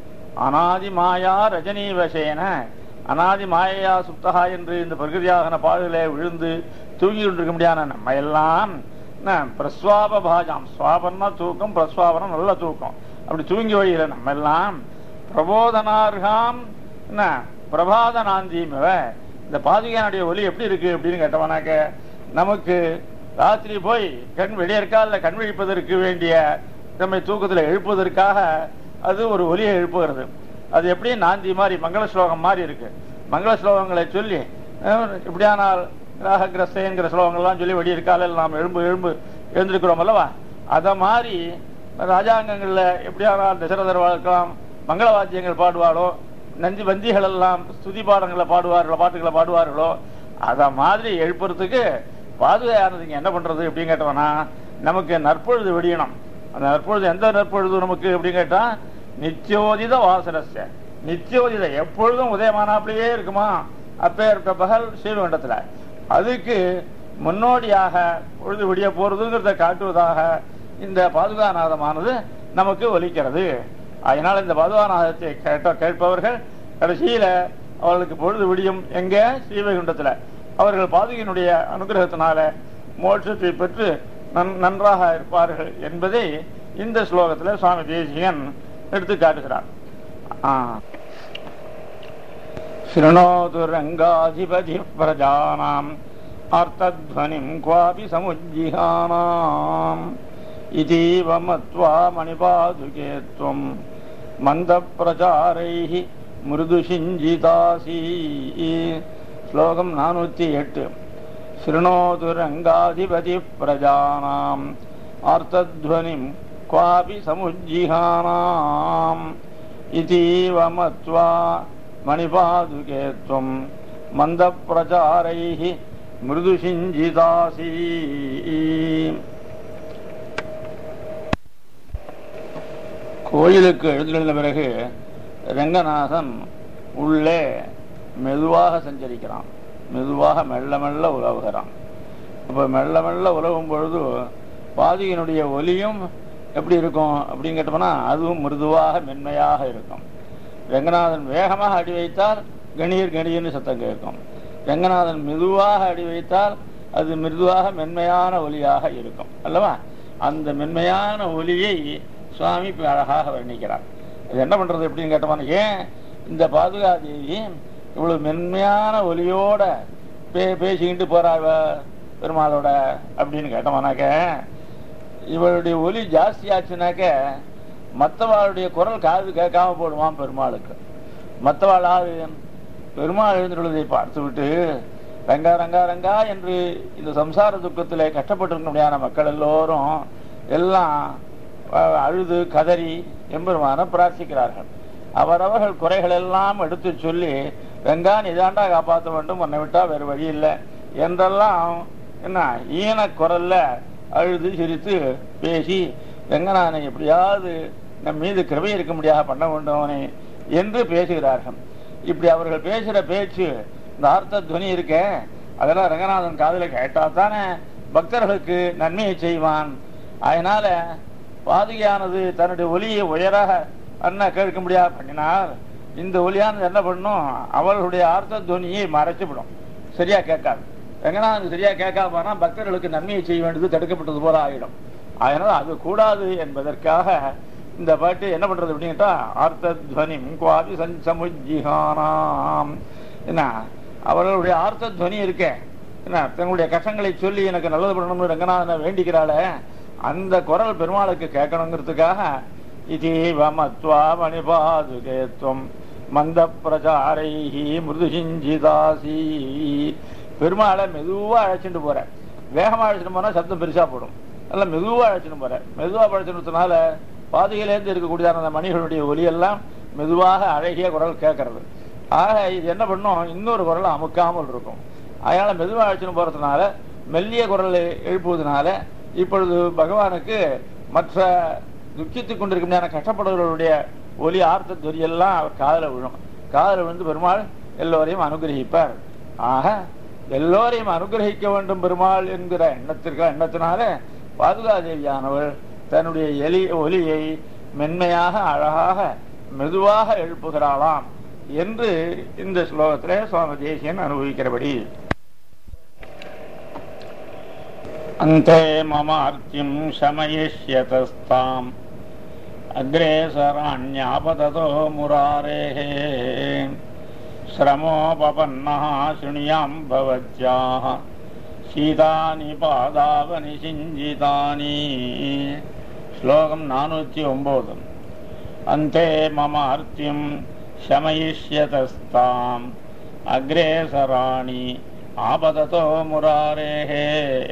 அனாதி மாயா ரஜினி வசேன, அனாதி மாயா சுப்தகா என்று இந்த பிரகிருதியாகன பாடலே விழுந்து தூங்கி கொண்டிருக்க முடியாத நம்ம எல்லாம் பிரஸ்வாப பாஜாம், சுவாபன்னா தூக்கம், பிரஸ்வாபனம் நல்ல தூக்கம், அப்படி தூங்கி வழியில நம்ம எல்லாம் பிரபோதனார்காம் என்ன பிரபாத நாந்திமவ, இந்த பாதுகையினுடைய ஒலி எப்படி இருக்கு அப்படின்னு கேட்டவனாக்க, நமக்கு ராத்திரி போய் கண் வெளியே இருக்கா இல்ல கண் விழிப்பதற்கு வேண்டிய நம்மை தூக்கத்தில் எழுப்புவதற்காக அது ஒரு ஒலியை எழுப்புகிறது. அது எப்படி நாந்தி மாதிரி மங்கள ஸ்லோகம் மாதிரி இருக்கு. மங்கள ஸ்லோகங்களை சொல்லி இப்படியானால் ராககிரஸ்தேங்கிற ஸ்லோகங்கள்லாம் சொல்லி வெளியே இருக்கால நாம் எழுந்திருக்கிறோம் அல்லவா, அத மாதிரி ராஜாங்கங்கள்ல எப்படியானால் தசரதர் வாழ்க்கலாம் மங்கள வாத்தியங்கள் பாடுவாளோ, நந்தி வந்திகள் எல்லாம் ஸ்துதி பாடங்களை பாடுவார்களோ, பாட்டுகளை பாடுவார்களோ, அத மாதிரி எழுப்புறதுக்கு பாதுகையானது இங்க என்ன பண்றது அப்படின்னு கேட்டோம்னா, நமக்கு நற்பொழுது வெடியணும். அந்த நற்பொழுது எந்த நற்பொழுது நமக்கு அப்படின்னு கேட்டா, நித்தியோதித வாசனஸ்ய, நித்தியோதித எப்பொழுதும் உதயமானாப்பிலேயே இருக்குமா அப்பேற்பட்ட பகல் ஸ்ரீவைகுண்டத்துல. அதுக்கு முன்னோடியாக பொழுது விடிய போறதுங்கிறத காட்டுவதாக இந்த பாதுகாநாதமானது நமக்கு ஒலிக்கிறது. அதனால இந்த பாதுகாநாதத்தை கேட்பவர்கள் கடைசியில அவர்களுக்கு பொழுது விடியும் எங்க ஸ்ரீவைகுண்டத்துல. அவர்கள் பாதுகையினுடைய அனுகிரகத்தினால மோட்சத்தை பெற்று நன்றாக இருப்பார்கள் என்பதை இந்த ஸ்லோகத்துல சுவாமி தேசிகன் எடுத்து காட்டுகிறார். ஸ்ருணோது ரங்காதிபதி பிரஜானாம் அர்த்தத்வனிம் குவாபி சமுஜ்ஜிஹானாம் இதீவ மத்வா மணிபாதுகே த்வம் மந்த பிரச்சாரைஹி மிருது சிஞ்சிதாசி. ஸ்லோகம் 408. ஸ்ருணோது ரங்காதிபதி பிரஜானாம் அர்த்தத்வனிம் குவாபி சமுஜ்ஜிஹானாம் இதீவ மத்வா மணிபாதுகே த்வம் மந்த பிரச்சாரைஹி மிருது சிஞ்சிதாசி. கோயிலுக்கு எழுந்துள்ள பிறகு ரங்கநாதன் உள்ளே மெதுவாக சஞ்சரிக்கிறான், மெதுவாக மெல்ல மெல்ல உலவுகிறான். அப்ப மெல்ல மெல்ல உலவும் பொழுது பாதுகையினுடைய ஒலியும் எப்படி இருக்கும் அப்படின்னு கேட்டோம்னா, அதுவும் மிருதுவாக மென்மையாக இருக்கும். ரங்கநாதன் வேகமாக அடி வைத்தால் கணீர் கணீர்னு சத்தம் கேட்கும். ரங்கநாதன் மெதுவாக அடி வைத்தால் அது மிருதுவாக மென்மையான ஒலியாக இருக்கும் அல்லவா. அந்த மென்மையான ஒலியை சுவாமி இப்ப அழகாக வர்ணிக்கிறார். இது என்ன பண்றது எப்படின்னு கேட்டோம்னா, ஏன் இந்த பாதுகாதேவி இவ்வளவு மென்மையான ஒலியோட பேசிக்கிட்டு போறா பெருமாளோட அப்படின்னு கேட்டோம்னாக்க, இவளுடைய ஒலி ஜாஸ்தி ஆச்சுனாக்க மற்றவாளுடைய குரல் காது கேட்காம போடுவான் பெருமாளுக்கு. மற்றவாளாவது பெருமாள் எழுந்துள்ளதை பார்த்து விட்டு ரங்கா ரங்கா ரங்கா என்று இந்த சம்சார துக்கத்திலே கஷ்டப்பட்டிருக்க முடியாத மக்கள் எல்லோரும் எல்லாம் அழுது கதறி எம்பெருமான பிரார்த்திக்கிறார்கள். அவரவர்கள் குறைகள் எல்லாம் எடுத்து சொல்லி, ரங்கா நிதாண்டா காப்பாற்ற வேண்டும், உன்னை விட்டா வேறு வழி இல்லை என்றெல்லாம் என்ன ஈன குரல்ல அழுது சிரித்து பேசி, ரங்கனானை எப்படியாவது நம் மீது கிருபை இருக்க முடியாத பண்ண வேண்டுமனே என்று பேசுகிறார்கள். இப்படி அவர்கள் பேசுகிற பேச்சு, இந்த ஆர்த்த துவனி இருக்க, அதெல்லாம் ரங்கநாதன் காதல கேட்டா தானே பக்தர்களுக்கு நன்மையை செய்வான். அதனால பாதுகையானது தன்னுடைய ஒலியை உயராக அண்ணா கேட்க முடியாத பண்ணினார். இந்த ஒலியானது என்ன பண்ணும், அவர்களுடைய ஆர்த்த துவனியை மறைச்சுவிடும், சரியா கேட்காது. ரங்கநாதன் சரியா கேட்காம போனா பக்தர்களுக்கு நன்மையை செய்ய வேண்டியது தடுக்கப்பட்டது போல ஆகிடும். அதனால அது கூடாது என்பதற்காக இந்த பாட்டு என்ன பண்றது அப்படின்னு கேட்டா, ஆர்த்தத்வனி குவாதி சமுஜ்ஜிஹானாம், என்ன அவர்களுடைய ஆர்த்தத்வனி இருக்க, என்ன தங்களுடைய கஷ்டங்களை சொல்லி எனக்கு நல்லது பண்ணணும்னு ரங்கநாதனை வேண்டிக்கிறாள, அந்த குரல் பெருமாளுக்கு கேட்கணுங்கிறதுக்காக இதீவமத்வா மணிபாதுகேத்வம் மந்த பிரச்சாரைஹி மிருதுசிஞ்சிதாசி, பெருமாளை மெதுவா அழைச்சிட்டு போற. வேகமா அழைச்சிட்டு போனா சப்தம் பெருசா போடும். நல்லா மெதுவா அழைச்சிட்டு போற. மெதுவா அழைச்சிட்டுனால பாதுகையிலேருந்து இருக்கக்கூடியதான அந்த மணிகளுடைய ஒலியெல்லாம் மெதுவாக அழகிய குரல் கேட்கறது. ஆக இது என்ன பண்ணும், இன்னொரு குரலை அமுக்காமல் இருக்கும். அதனால மெதுவாக அழைச்சிட்டு போறதுனால, மெல்லிய குரலை எழுப்புவதனால இப்பொழுது பகவானுக்கு மற்ற துக்கித்துக் கொண்டிருக்கின்ற கஷ்டப்படுவர்களுடைய ஒலி ஆர்த்த துரியெல்லாம் அவர் காதல விழும். காதல விழுந்து பெருமாள் எல்லோரையும் அனுகிரகிப்பார். ஆக எல்லோரையும் அனுகிரகிக்க வேண்டும் பெருமாள் என்கிற எண்ணத்தினால பாதுகாதேவியானவள் தன்னுடைய ஒலியை மென்மையாக அழகாக மெதுவாக எழுப்புகிறாளாம் என்று இந்த ஸ்லோகத்திலே சுவாமி தேசிகன் அனுபவிக்கிறபடி, அந்தே மமார்த்திம் சமயிஷ்யதஸ்தாம் அக்ரேசராண்யாபததோ முராரேஹே ஸ்ரமோபபன்னஹ ஸ்ருணியாம் பவத்யாஹ சீதானி பாதாவனி சிஞ்சிதானி. ஸ்லோகம் 409. அந்தே மம அர்த்திம் சமயிஷ்யதஸ்தாம் அக்ரேசராணி ஆபததோ முராரேஹே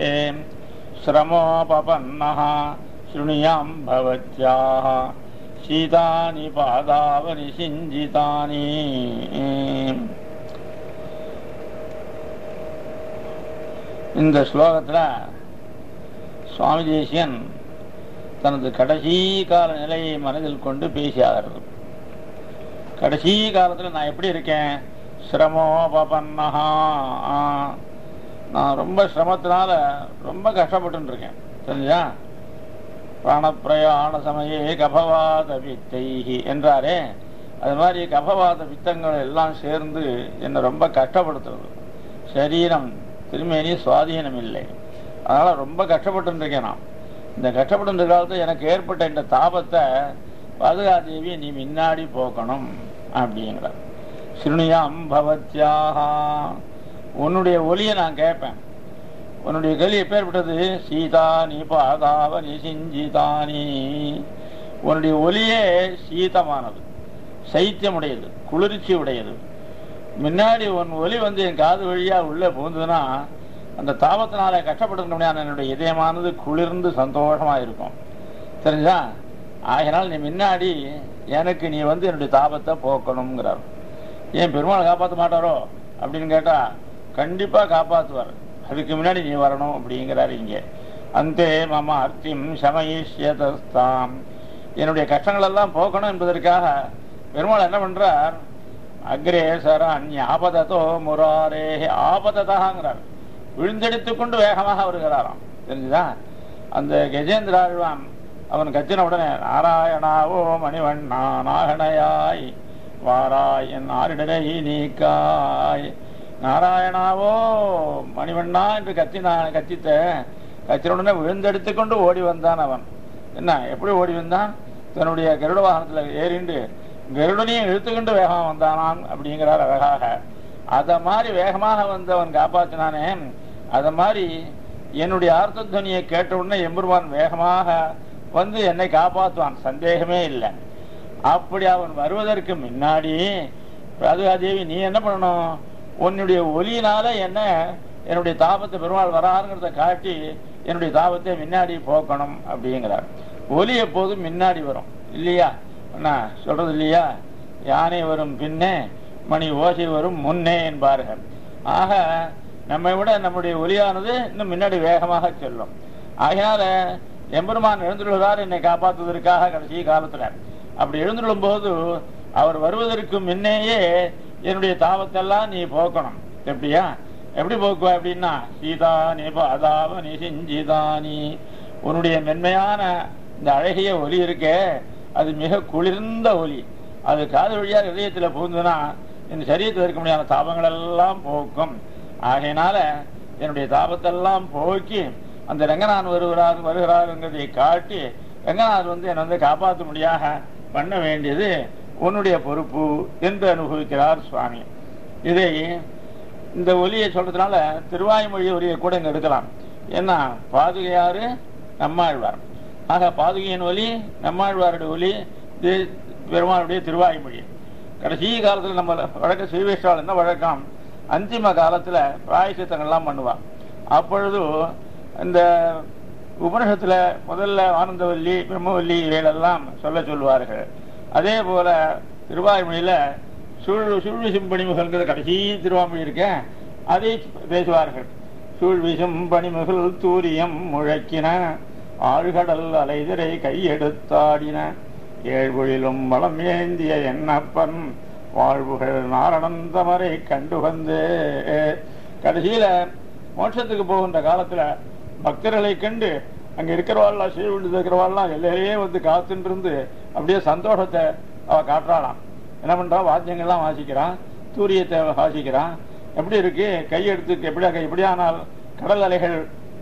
ஸ்ரமோபபன்னஹ ஸ்ருணியாம் பவத்யாஹ சீதானி பாதாவனி சிஞ்சிதானி. இந்த ஸ்லோகத்தில் சுவாமி தேசிகன் தனது கடைசி கால நிலையை மனதில் கொண்டு பேசியாகிறது. கடைசி காலத்தில் நான் எப்படி இருக்கேன், சிரமோபபன்னஹா, நான் ரொம்ப சிரமத்தினால ரொம்ப கஷ்டப்பட்டு இருக்கேன், தெரிஞ்சா. பிராணப்பிரயாண சமயே கபவாத வித்தைஹி என்றாரே, அது மாதிரி கபவாத வித்தங்கள் எல்லாம் சேர்ந்து என்னை ரொம்ப கஷ்டப்படுத்துறது. சரீரம் திருமேனி சுவாதீனம் இல்லை, அதனால ரொம்ப கஷ்டப்பட்டு இருக்கேன் நான். இந்த கஷ்டப்பட்டு காலத்தில் எனக்கு ஏற்பட்ட இந்த தாபத்தை பாதுகாதேவி நீ முன்னாடி போக்கணும் அப்படிங்கிறார். ஸ்ருணியாம் பவத்யாஹா, உன்னுடைய ஒலியை நான் கேட்பேன். உன்னுடைய கேள்வி எப்பேற்பட்டது, சீதானி பாதாவனி சிஞ்சிதானி, உன்னுடைய ஒலியே சீதமானது, சைத்தியமுடையது, குளிர்ச்சி உடையது. முன்னாடி உன் ஒலி வந்து என் காது வழியா உள்ளே புகுந்ததுன்னா அந்த தாபத்தினால கஷ்டப்பட்டு என்னுடைய இதயமானது குளிர்ந்து சந்தோஷமா இருக்கும், தெரிஞ்சா. ஆகினால் நீ முன்னாடி எனக்கு நீ வந்து என்னுடைய தாபத்தை போக்கணுங்கிறார். ஏன் பெருமாள் காப்பாற்ற மாட்டாரோ அப்படின்னு கேட்டா கண்டிப்பா காப்பாற்றுவார், அதுக்கு முன்னாடி நீ வரணும் அப்படிங்கிறார் இங்கே. அந்தே மம அர்த்திம் சமயிஷ்யதஸ்தாம், என்னுடைய கஷ்டங்கள் எல்லாம் போக்கணும் என்பதற்காக பெருமாள் என்ன பண்றார், அக்ரேசரான் ஆபததோ முராரே, ஆபததாங்கிறார், விழுந்தெடுத்து கொண்டு வேகமாக வருகிறாராம், தெரிஞ்சுதா. அந்த கஜேந்திர ஆழ்வான் அவன் கத்தின உடனே நாராயணாவோ மணிவண்ணா நாகனையாய் வாராய் என் ஆரிடரை நீக்காய், நாராயணாவோ மணிவண்ணா என்று கத்தின உடனே விழுந்தெடுத்து கொண்டு ஓடி வந்தான் அவன். என்ன எப்படி ஓடி வந்தான், தன்னுடைய கருட வாகனத்துல ஏறிண்டு கருடனையும் இழுத்துக்கிண்டு வேகமா வந்தானான் அப்படிங்கிறார் அழகாக. அத மாதிரி வேகமாக வந்தவன் காப்பாற்றினானே, அத மாதிரி என்னுடைய ஆர்த்தத்வனியை கேட்ட உடனே எம்பெருமான் வேகமாக வந்து என்னை காப்பாற்றுவான், சந்தேகமே இல்லை. அப்படி அவன் வருவதற்கு முன்னாடி ராதுகாதேவி நீ என்ன பண்ணணும், உன்னுடைய ஒலியினால என்னுடைய தாபத்தை பெருமாள் வராருங்கிறத காட்டி என்னுடைய தாபத்தை முன்னாடி போக்கணும் அப்படிங்கிறார். ஒலி எப்போதும் முன்னாடி வரும் இல்லையா, என்ன சொல்றது இல்லையா, யானை வரும் பின்னே மணி ஓசை வரும் முன்னே என்பார்கள். ஆக நம்மை விட நம்முடைய ஒலியானது இன்னும் முன்னாடி வேகமாக செல்லும். ஆகையால எம்பெருமான் எழுந்துள்ளார் என்னை காப்பாற்றுவதற்காக கடைசி காலத்துல. அப்படி எழுந்துள்ளும் போது அவர் வருவதற்கு முன்னேயே என்னுடைய தாபத்தெல்லாம் நீ போக்கணும். எப்படியா, எப்படி போக்குவ அப்படின்னா, சீதா நிபாதாவ நிசிஞ்சிதானி, உன்னுடைய மென்மையான இந்த அழகிய ஒலி இருக்கே அது மிக குளிர்ந்த ஒலி, அது காது வழியா இதயத்துல புகுந்துனா இந்த சரீரத்தில் இருக்க முடியாத தாபங்கள் எல்லாம் போக்கும். ஆகையினால என்னுடைய தாபத்தெல்லாம் போக்கி அந்த ரங்கநாதன் வருகிறாருங்கிறதை காட்டி ரங்கநாதன் வந்து என்னை காப்பாற்ற முடியாக பண்ண வேண்டியது உன்னுடைய பொறுப்பு என்று அனுபவிக்கிறார் சுவாமி. இதை இந்த ஒலியை சொல்றதுனால திருவாய்மொழி ஒலியை கூட இங்க எடுக்கலாம். ஏன்னா பாதுகையாரு நம்மாழ்வார், ஆக பாதுகையின் ஒலி நம்மாழ்வாருடைய ஒலி, இது பெருமாளுடைய திருவாய்மொழி. கடைசி காலத்துல நம்ம வழக்க ஸ்ரீவைஷ்ணவ என்ன வழக்கம், அந்திம காலத்துல பிராயசித்தங்கள்லாம் பண்ணுவான். அப்பொழுது இந்த உபனிஷத்துல முதல்ல ஆனந்தவல்லி பிரம்மவல்லி இவைகளெல்லாம் சொல்லுவார்கள். அதே போல திருவாய்மொழியில சூழ்விசும் பணிமுகல்ங்கிற கடைசி திருவாய்மொழி இருக்க அதை பேசுவார்கள். சூழ்விசும் பணிமுகல் தூரியம் முழக்கின ஆழ்கடல் அலைதிரை கையெடுத்தாடின ஏழ்வொழிலும் வளம் ஏந்திய என்னப்பன் வாழ்வுகள் நாரணந்தமரை கண்டு வந்து. கடைசியில மோட்சத்துக்கு போகின்ற காலத்துல பக்தர்களை கண்டு அங்க இருக்கிறவாள்லாம் ஸ்ரீவிண்டு இருக்கிறவாள்லாம் எல்லையிலேயே வந்து காத்துட்டு இருந்து அப்படியே சந்தோஷத்தை அவ காட்டுறாளாம். என்ன பண்றா, வாத்தியங்கள்லாம் வாசிக்கிறான், சூரியத்தை வாசிக்கிறான். எப்படி இருக்கு கையெடுத்து எப்படியானால் கடல் அலைகள்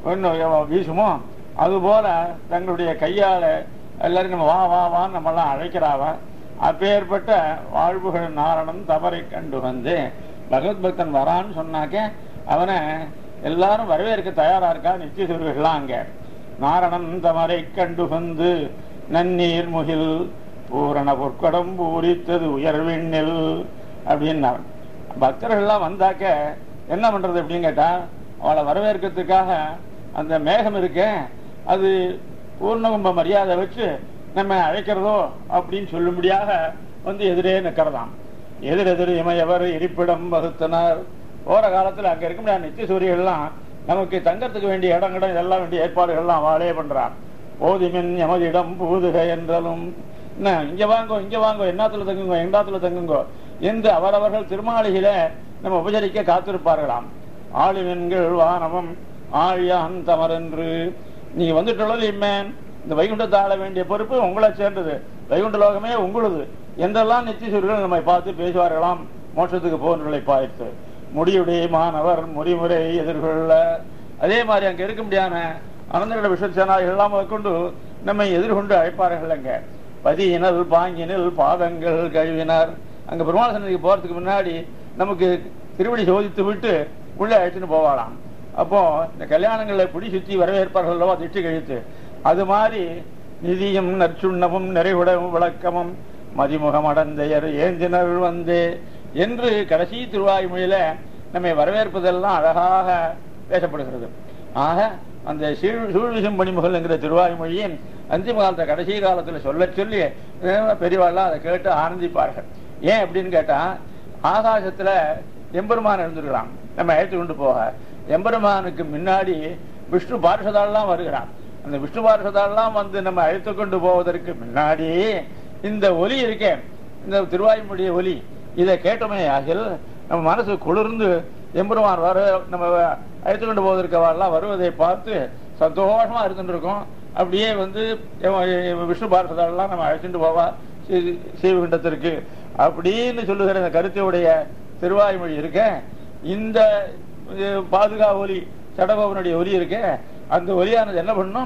வீசுமோ அதுபோல தங்களுடைய கையால எல்லாரும் நம்ம வா வா வான்னு நம்மெல்லாம் அழைக்கிறாவன். அப்பேற்பட்ட வாழ்வுகள் நாரணம் தவறை கண்டு வந்து பகவத் பக்தன் வரான்னு சொன்னாக்க அவனை எல்லாரும் வரவேற்க தயாரா இருக்கா நிச்சய சொல்வர்கள்லாம். அங்க நாரணம் தமரை கண்டு வந்து நன்னீர் முகில் பூரண பொற்கடம் பூரித்தது உயர்விண்ணில் அப்படின்னா பக்தர்கள்லாம் வந்தாக்க என்ன பண்றது அப்படின்னு கேட்டா, அவளை வரவேற்கிறதுக்காக அந்த மேகம் இருக்க அது பூர்ணகும்ப மரியாதை வச்சு நம்ம அழைக்கிறதோ அப்படின்னு சொல்லும்படியாக வந்து எதிரே நிற்கிறதாம். எதிரெதிர் இமையவர் இருப்பிடம் வகுத்தனர். போற காலத்துல அங்க இருக்க முடியாத நித்திய சூரியர்கள்லாம் நமக்கு தங்கறதுக்கு வேண்டிய இடங்களும் இதெல்லாம் வேண்டிய ஏற்பாடுகள்லாம் வாழே பண்றான். போதிமின் எமதிடம் பூதுக என்றாலும் என்ன இங்க வாங்கோ என்னாத்துல தங்குங்கோ எண்டாத்துல தங்குங்கோ என்று அவரவர்கள் திருமாளிகளை நம்ம உபசரிக்க காத்திருப்பார்களாம். ஆளுமென்கள் வானவம் ஆழியான் தமரென்று நீ வந்துட்டு இம்மேன் இந்த வைகுண்டத்தை ஆள வேண்டிய பொறுப்பு உங்களை சேர்ந்தது, வைகுண்ட லோகமே உங்களது என்றெல்லாம் நித்தியசூரியர்கள் நம்மை பார்த்து பேசுவார்களாம். மோட்சத்துக்கு போன்றவர்களை பார்த்து முடியுடைய மாணவர் முறிமுறை எதிர்கொள்ள. அதே மாதிரி அங்க இருக்க முடியாத அனந்தகட விஸ்வசேனாதிகள் எல்லாம் கொண்டு நம்மை எதிர்கொண்டு அழைப்பார்கள். அங்க பதியினல் பாங்கினில் பாதங்கள் கழுவினார். அங்க பெருமாள் சன்னதிக்கு போறதுக்கு முன்னாடி நமக்கு திருவடி சோதித்து விட்டு உள்ள அழைச்சுன்னு போவாளாம். அப்போ இந்த கல்யாணங்களை பிடி சுத்தி வரவேற்பார்கள் அல்லவா திட்டு கழித்து, அது மாதிரி நிதியும் நற்சுண்ணமும் நிறைவுடவும் விளக்கமும் மதிமுகம் அடந்தையர் ஏந்தினர் வந்தே என்று கடைசி திருவாய்மொழியில நம்மை வரவேற்பதெல்லாம் அழகாக பேசப்படுகிறது. ஆக அந்த சூழ்விசும் பணிமுகல் என்கிற திருவாய்மொழியின் அந்திம காலத்தை கடைசி காலத்துல சொல்லி பெரியவாள்லாம் அதை கேட்டு ஆனந்திப்பார்கள். ஏன் அப்படின்னு கேட்டா, ஆகாசத்துல எம்பெருமான் இருந்துருக்கிறான் நம்ம அழைத்து கொண்டு போக. எம்பெருமானுக்கு முன்னாடி விஷ்ணு பார்ஷதாலாம் வருகிறான். அந்த விஷ்ணு பார்ஷதாலாம் வந்து நம்ம அழைத்து கொண்டு போவதற்கு முன்னாடி இந்த ஒலி இருக்கேன், இந்த திருவாய்மொழிய ஒலி, இதை கேட்டோமே ஆகில் நம்ம மனசு குளிர்ந்து எம்பெருமான் வர நம்ம அழைத்து கொண்டு போவதற்கெல்லாம் வருவதை பார்த்து சந்தோஷமா இருந்துட்டு இருக்கோம். அப்படியே வந்து விஷ்ணு பார்ஷதாலாம் நம்ம அழைச்சிட்டு போவா ஸ்ரீவைகுண்டத்திற்கு அப்படின்னு சொல்லுகிற இந்த கருத்தையுடைய திருவாய்மொழி இருக்க. இந்த பாதுகா ஒலி சடகோபனுடைய ஒலி இருக்க, அந்த ஒலியானது என்ன பண்ணும்,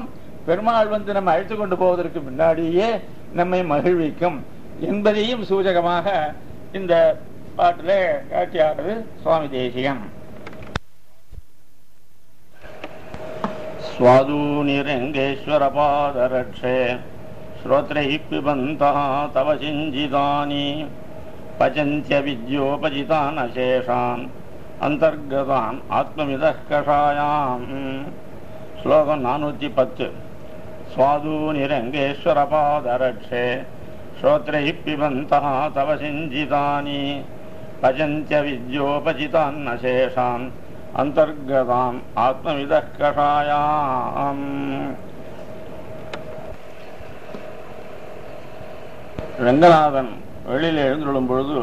பெருமாள் வந்து நம்ம அழைத்து கொண்டு போவதற்கு முன்னாடியே நம்மை மகிழ்விக்கும் என்பதையும் சூசகமாக இந்த பாட்டிலே காட்டியானது சுவாமி தேசிகன். ஸ்வாதூனிரங்கேஸ்வர பாதரட்சே ஸ்ரோத்ரை பிபந்தா தவ சிஞ்சிதானி பச்சந்திய வித்யோபஜிதான் அசேஷான் அந்தர்கதான் ஆத்மவிதः கஷாயாம். ஸ்லோகம் 410. ஸ்வாதூனிரங்கேஸ்வர பாதரட்சே ஸ்ரோத்ரை பிபந்தः தவ சிஞ்சிதானி பச்சந்திய வித்யோபஜிதான் அசேஷான் அந்தர்கதான் ஆத்மவிதः கஷாயாம். ரங்கநாதன் வெளியில் எழுந்துள்ளும் பொழுது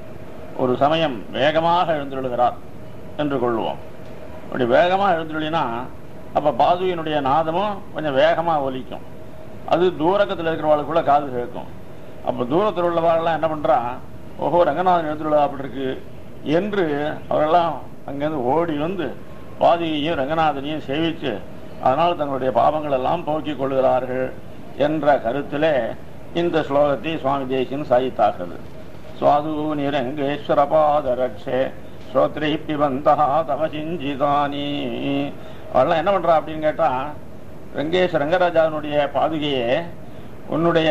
ஒரு சமயம் வேகமாக எழுந்துள்ளுகிறார் என்று கொள்வோம். அப்படி வேகமாக எழுந்துள்ளினா அப்போ பாதுகையினுடைய நாதமும் கொஞ்சம் வேகமாக ஒலிக்கும். அது தூரக்கத்தில் இருக்கிறவாளுக்குள்ள காது கேட்கும். அப்போ தூரத்தில் உள்ளவாள்லாம் என்ன பண்ணுறா, ஓஹோ ரங்கநாதன் எழுந்துள்ளா அப்படி இருக்கு என்று அவரெல்லாம் அங்கேருந்து ஓடி வந்து பாதுகையையும் ரங்கநாதனையும் சேவித்து அதனால் தங்களுடைய பாவங்கள் எல்லாம் போக்கிக் கொள்கிறார்கள் என்ற கருத்திலே இந்த ஸ்லோகத்தை சுவாமி தேசிகன் சாதித்தாக்குது. ஸ்வாதூனிரங்கேஸ்வர பாதரட்சே ஸ்ரோத்ரை பிபந்தா தவ சிஞ்சிதானி. அவரெல்லாம் என்ன பண்றா அப்படின்னு கேட்டா, ரங்கராஜாவினுடைய பாதுகையே உன்னுடைய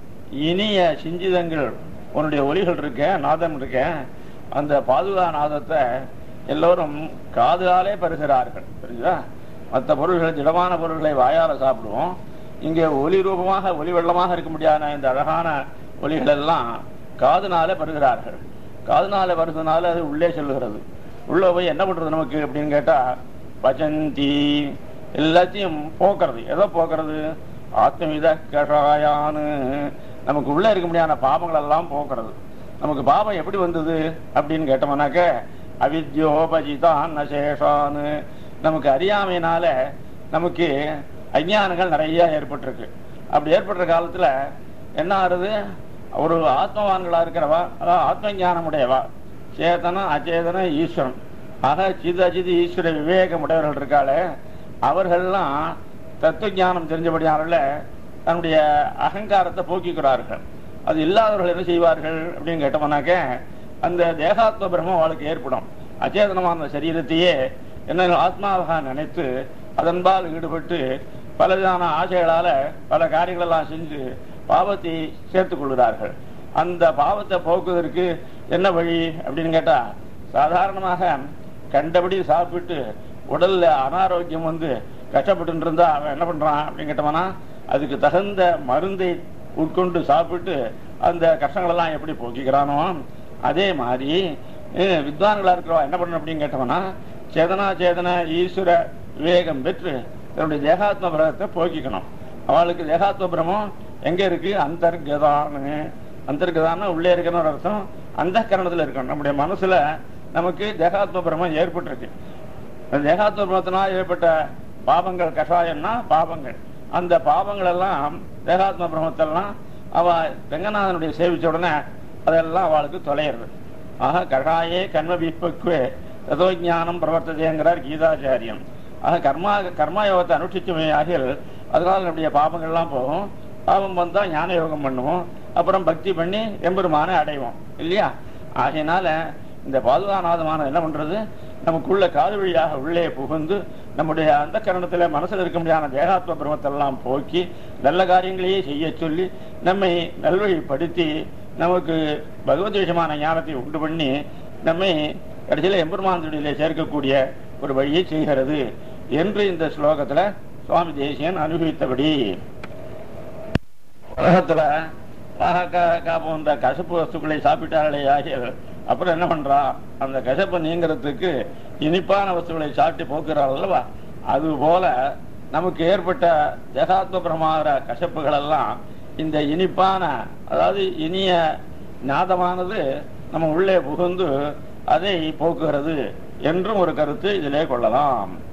இனிய சிஞ்சிதங்கள், உன்னுடைய ஒலிகள் இருக்க, நாதம் இருக்க, அந்த பாதுகா நாதத்தை எல்லோரும் காதாலே பருகிறார்கள். புரியுதா? மற்ற பொருள்கள், திடமான பொருள்களை வாயால சாப்பிடுவோம். இங்கே ஒலி ரூபமாக, ஒலி வெள்ளமாக இருக்க முடியாத இந்த அழகான ஒலிகள் எல்லாம் காதுனாலே பருகிறார்கள். காதுனால வருதுனால அது உள்ளே செல்லுகிறது. உள்ள போய் என்ன பண்றது நமக்கு அப்படின்னு கேட்டா, பச்சந்தி எல்லாத்தையும் போக்குறது. எதோ போக்குறது, ஆத்மவித கஷாயான்னு நமக்கு உள்ள இருக்க முடியாத பாபங்கள் எல்லாம் போக்குறது. நமக்கு பாபம் எப்படி வந்தது அப்படின்னு கேட்டோம்னாக்க, அவித்யோபஜிதான் நசேஷான்னு நமக்கு அறியாமையினால நமக்கு அஞ்ஞானங்கள் நிறைய ஏற்பட்டிருக்கு. அப்படி ஏற்பட்ட காலத்துல என்ன ஆறுது, ஒரு ஆத்மவான்களா இருக்கிறவா, அதாவது ஆத்ம ஞானம் உடையவா, சேதனம் அச்சேதனம் ஈஸ்வரன் ஆக சித அஜித் ஈஸ்வர விவேகம் உடையவர்கள் இருக்காளே, அவர்கள்லாம் தத்துவ ஞானம் தெரிஞ்சபடியானல தன்னுடைய அகங்காரத்தை போக்கிக்கிறார்கள். அது இல்லாதவர்கள் என்ன செய்வார்கள் அப்படின்னு கேட்டோம்னாக்க, அந்த தேகாத்ம பிரம்மம் அவளுக்கு ஏற்படும். அச்சேதனமான சரீரத்தையே என்ன ஆத்மாவாக நினைத்து அதன்பால் ஈடுபட்டு பலவிதமான ஆசைகளால பல காரியங்களெல்லாம் செஞ்சு பாவத்தை சேர்த்துக் கொள்கிறார்கள். அந்த பாவத்தை போக்குவதற்கு என்ன வழி அப்படின்னு கேட்டா, சாதாரணமாக கண்டபடி சாப்பிட்டு உடல்ல அனாரோக்கியம் வந்து கஷ்டப்பட்டு இருந்தா அவன் என்ன பண்றான் அப்படின்னு கேட்டோம்னா, அதுக்கு தகுந்த மருந்தை உட்கொண்டு சாப்பிட்டு அந்த கஷ்டங்களெல்லாம் எப்படி போக்கிக்கிறானோ, அதே மாதிரி வித்வான்களா இருக்கிறவா என்ன பண்ணணும் அப்படின்னு கேட்டோம்னா, சேதனா ஈஸ்வர விவேகம் பெற்று தன்னுடைய தேகாத்ம பிரமத்தை போக்கிக்கணும். அவளுக்கு தேகாத்ம பிரமம் எங்க இருக்கு, அந்தர்கதான்னு. அந்தர்கதான்னு உள்ளே இருக்கணும் ஒரு அர்த்தம், அந்த கரணத்துல இருக்கணும். நம்முடைய மனசுல நமக்கு தேகாத்ம பிரமம் ஏற்பட்டிருக்கு. தேகாத்ம பிரமத்தினால் ஏற்பட்ட பாவங்கள் கஷாயம்னா பாவங்கள். அந்த பாவங்கள் எல்லாம் தேகாத்ம பிரமத்தெல்லாம் அவ ரங்கநாதனுடைய சேவிச்ச உடனே அதெல்லாம் அவளுக்கு தொலைகிறது. ஆக கஷாயே கர்ம விபக்குவே ததோ ஞானம் பிரவர்த்ததேங்கிறார் கீதாச்சாரியம். ஆக கர்மா யோகத்தை அனுஷ்டிச்சுமே ஆகியல் அதனால நம்முடைய பாவங்கள்லாம் போகும். பாவம் வந்தா ஞான யோகம் பண்ணுவோம், அப்புறம் பக்தி பண்ணி எம்பெருமானை அடைவோம் இல்லையா? ஆகையினால இந்த பாதுகாநாதமான என்ன பண்றது, நமக்குள்ள காது வழியாக உள்ளே புகுந்து நம்முடைய அந்த கரணத்துல மனசுல இருக்க முடியாத தேகாத்ம பிரமத்தெல்லாம் போக்கி நல்ல காரியங்களையே செய்ய சொல்லி நம்மை நல்வழிப்படுத்தி நமக்கு பகவத் விஷயமான ஞானத்தை உண்டு பண்ணி நம்மை கடைசியில எம்பெருமானுடைய சேர்க்கக்கூடிய ஒரு வழியை செய்கிறது என்று இந்த ஸ்லோகத்துல சுவாமி தேசிகன் அனுபவித்தபடி, உலகத்துல போன்ற கசப்பு வஸ்துக்களை சாப்பிட்டாலே ஆகிய அப்புறம் என்ன பண்றா, அந்த கசப்பை நீங்கிறதுக்கு இனிப்பான வஸ்துக்களை சாப்பிட்டு போக்குறாள் அல்லவா, அது போல நமக்கு ஏற்பட்ட தேகாத்ம பிரமாத கசப்புகள் எல்லாம் இந்த இனிப்பான, அதாவது இனிய நாதமானது நம்ம உள்ளே புகுந்து அதை போக்குகிறது என்றும் ஒரு கருத்து இதிலே கொள்ளலாம்.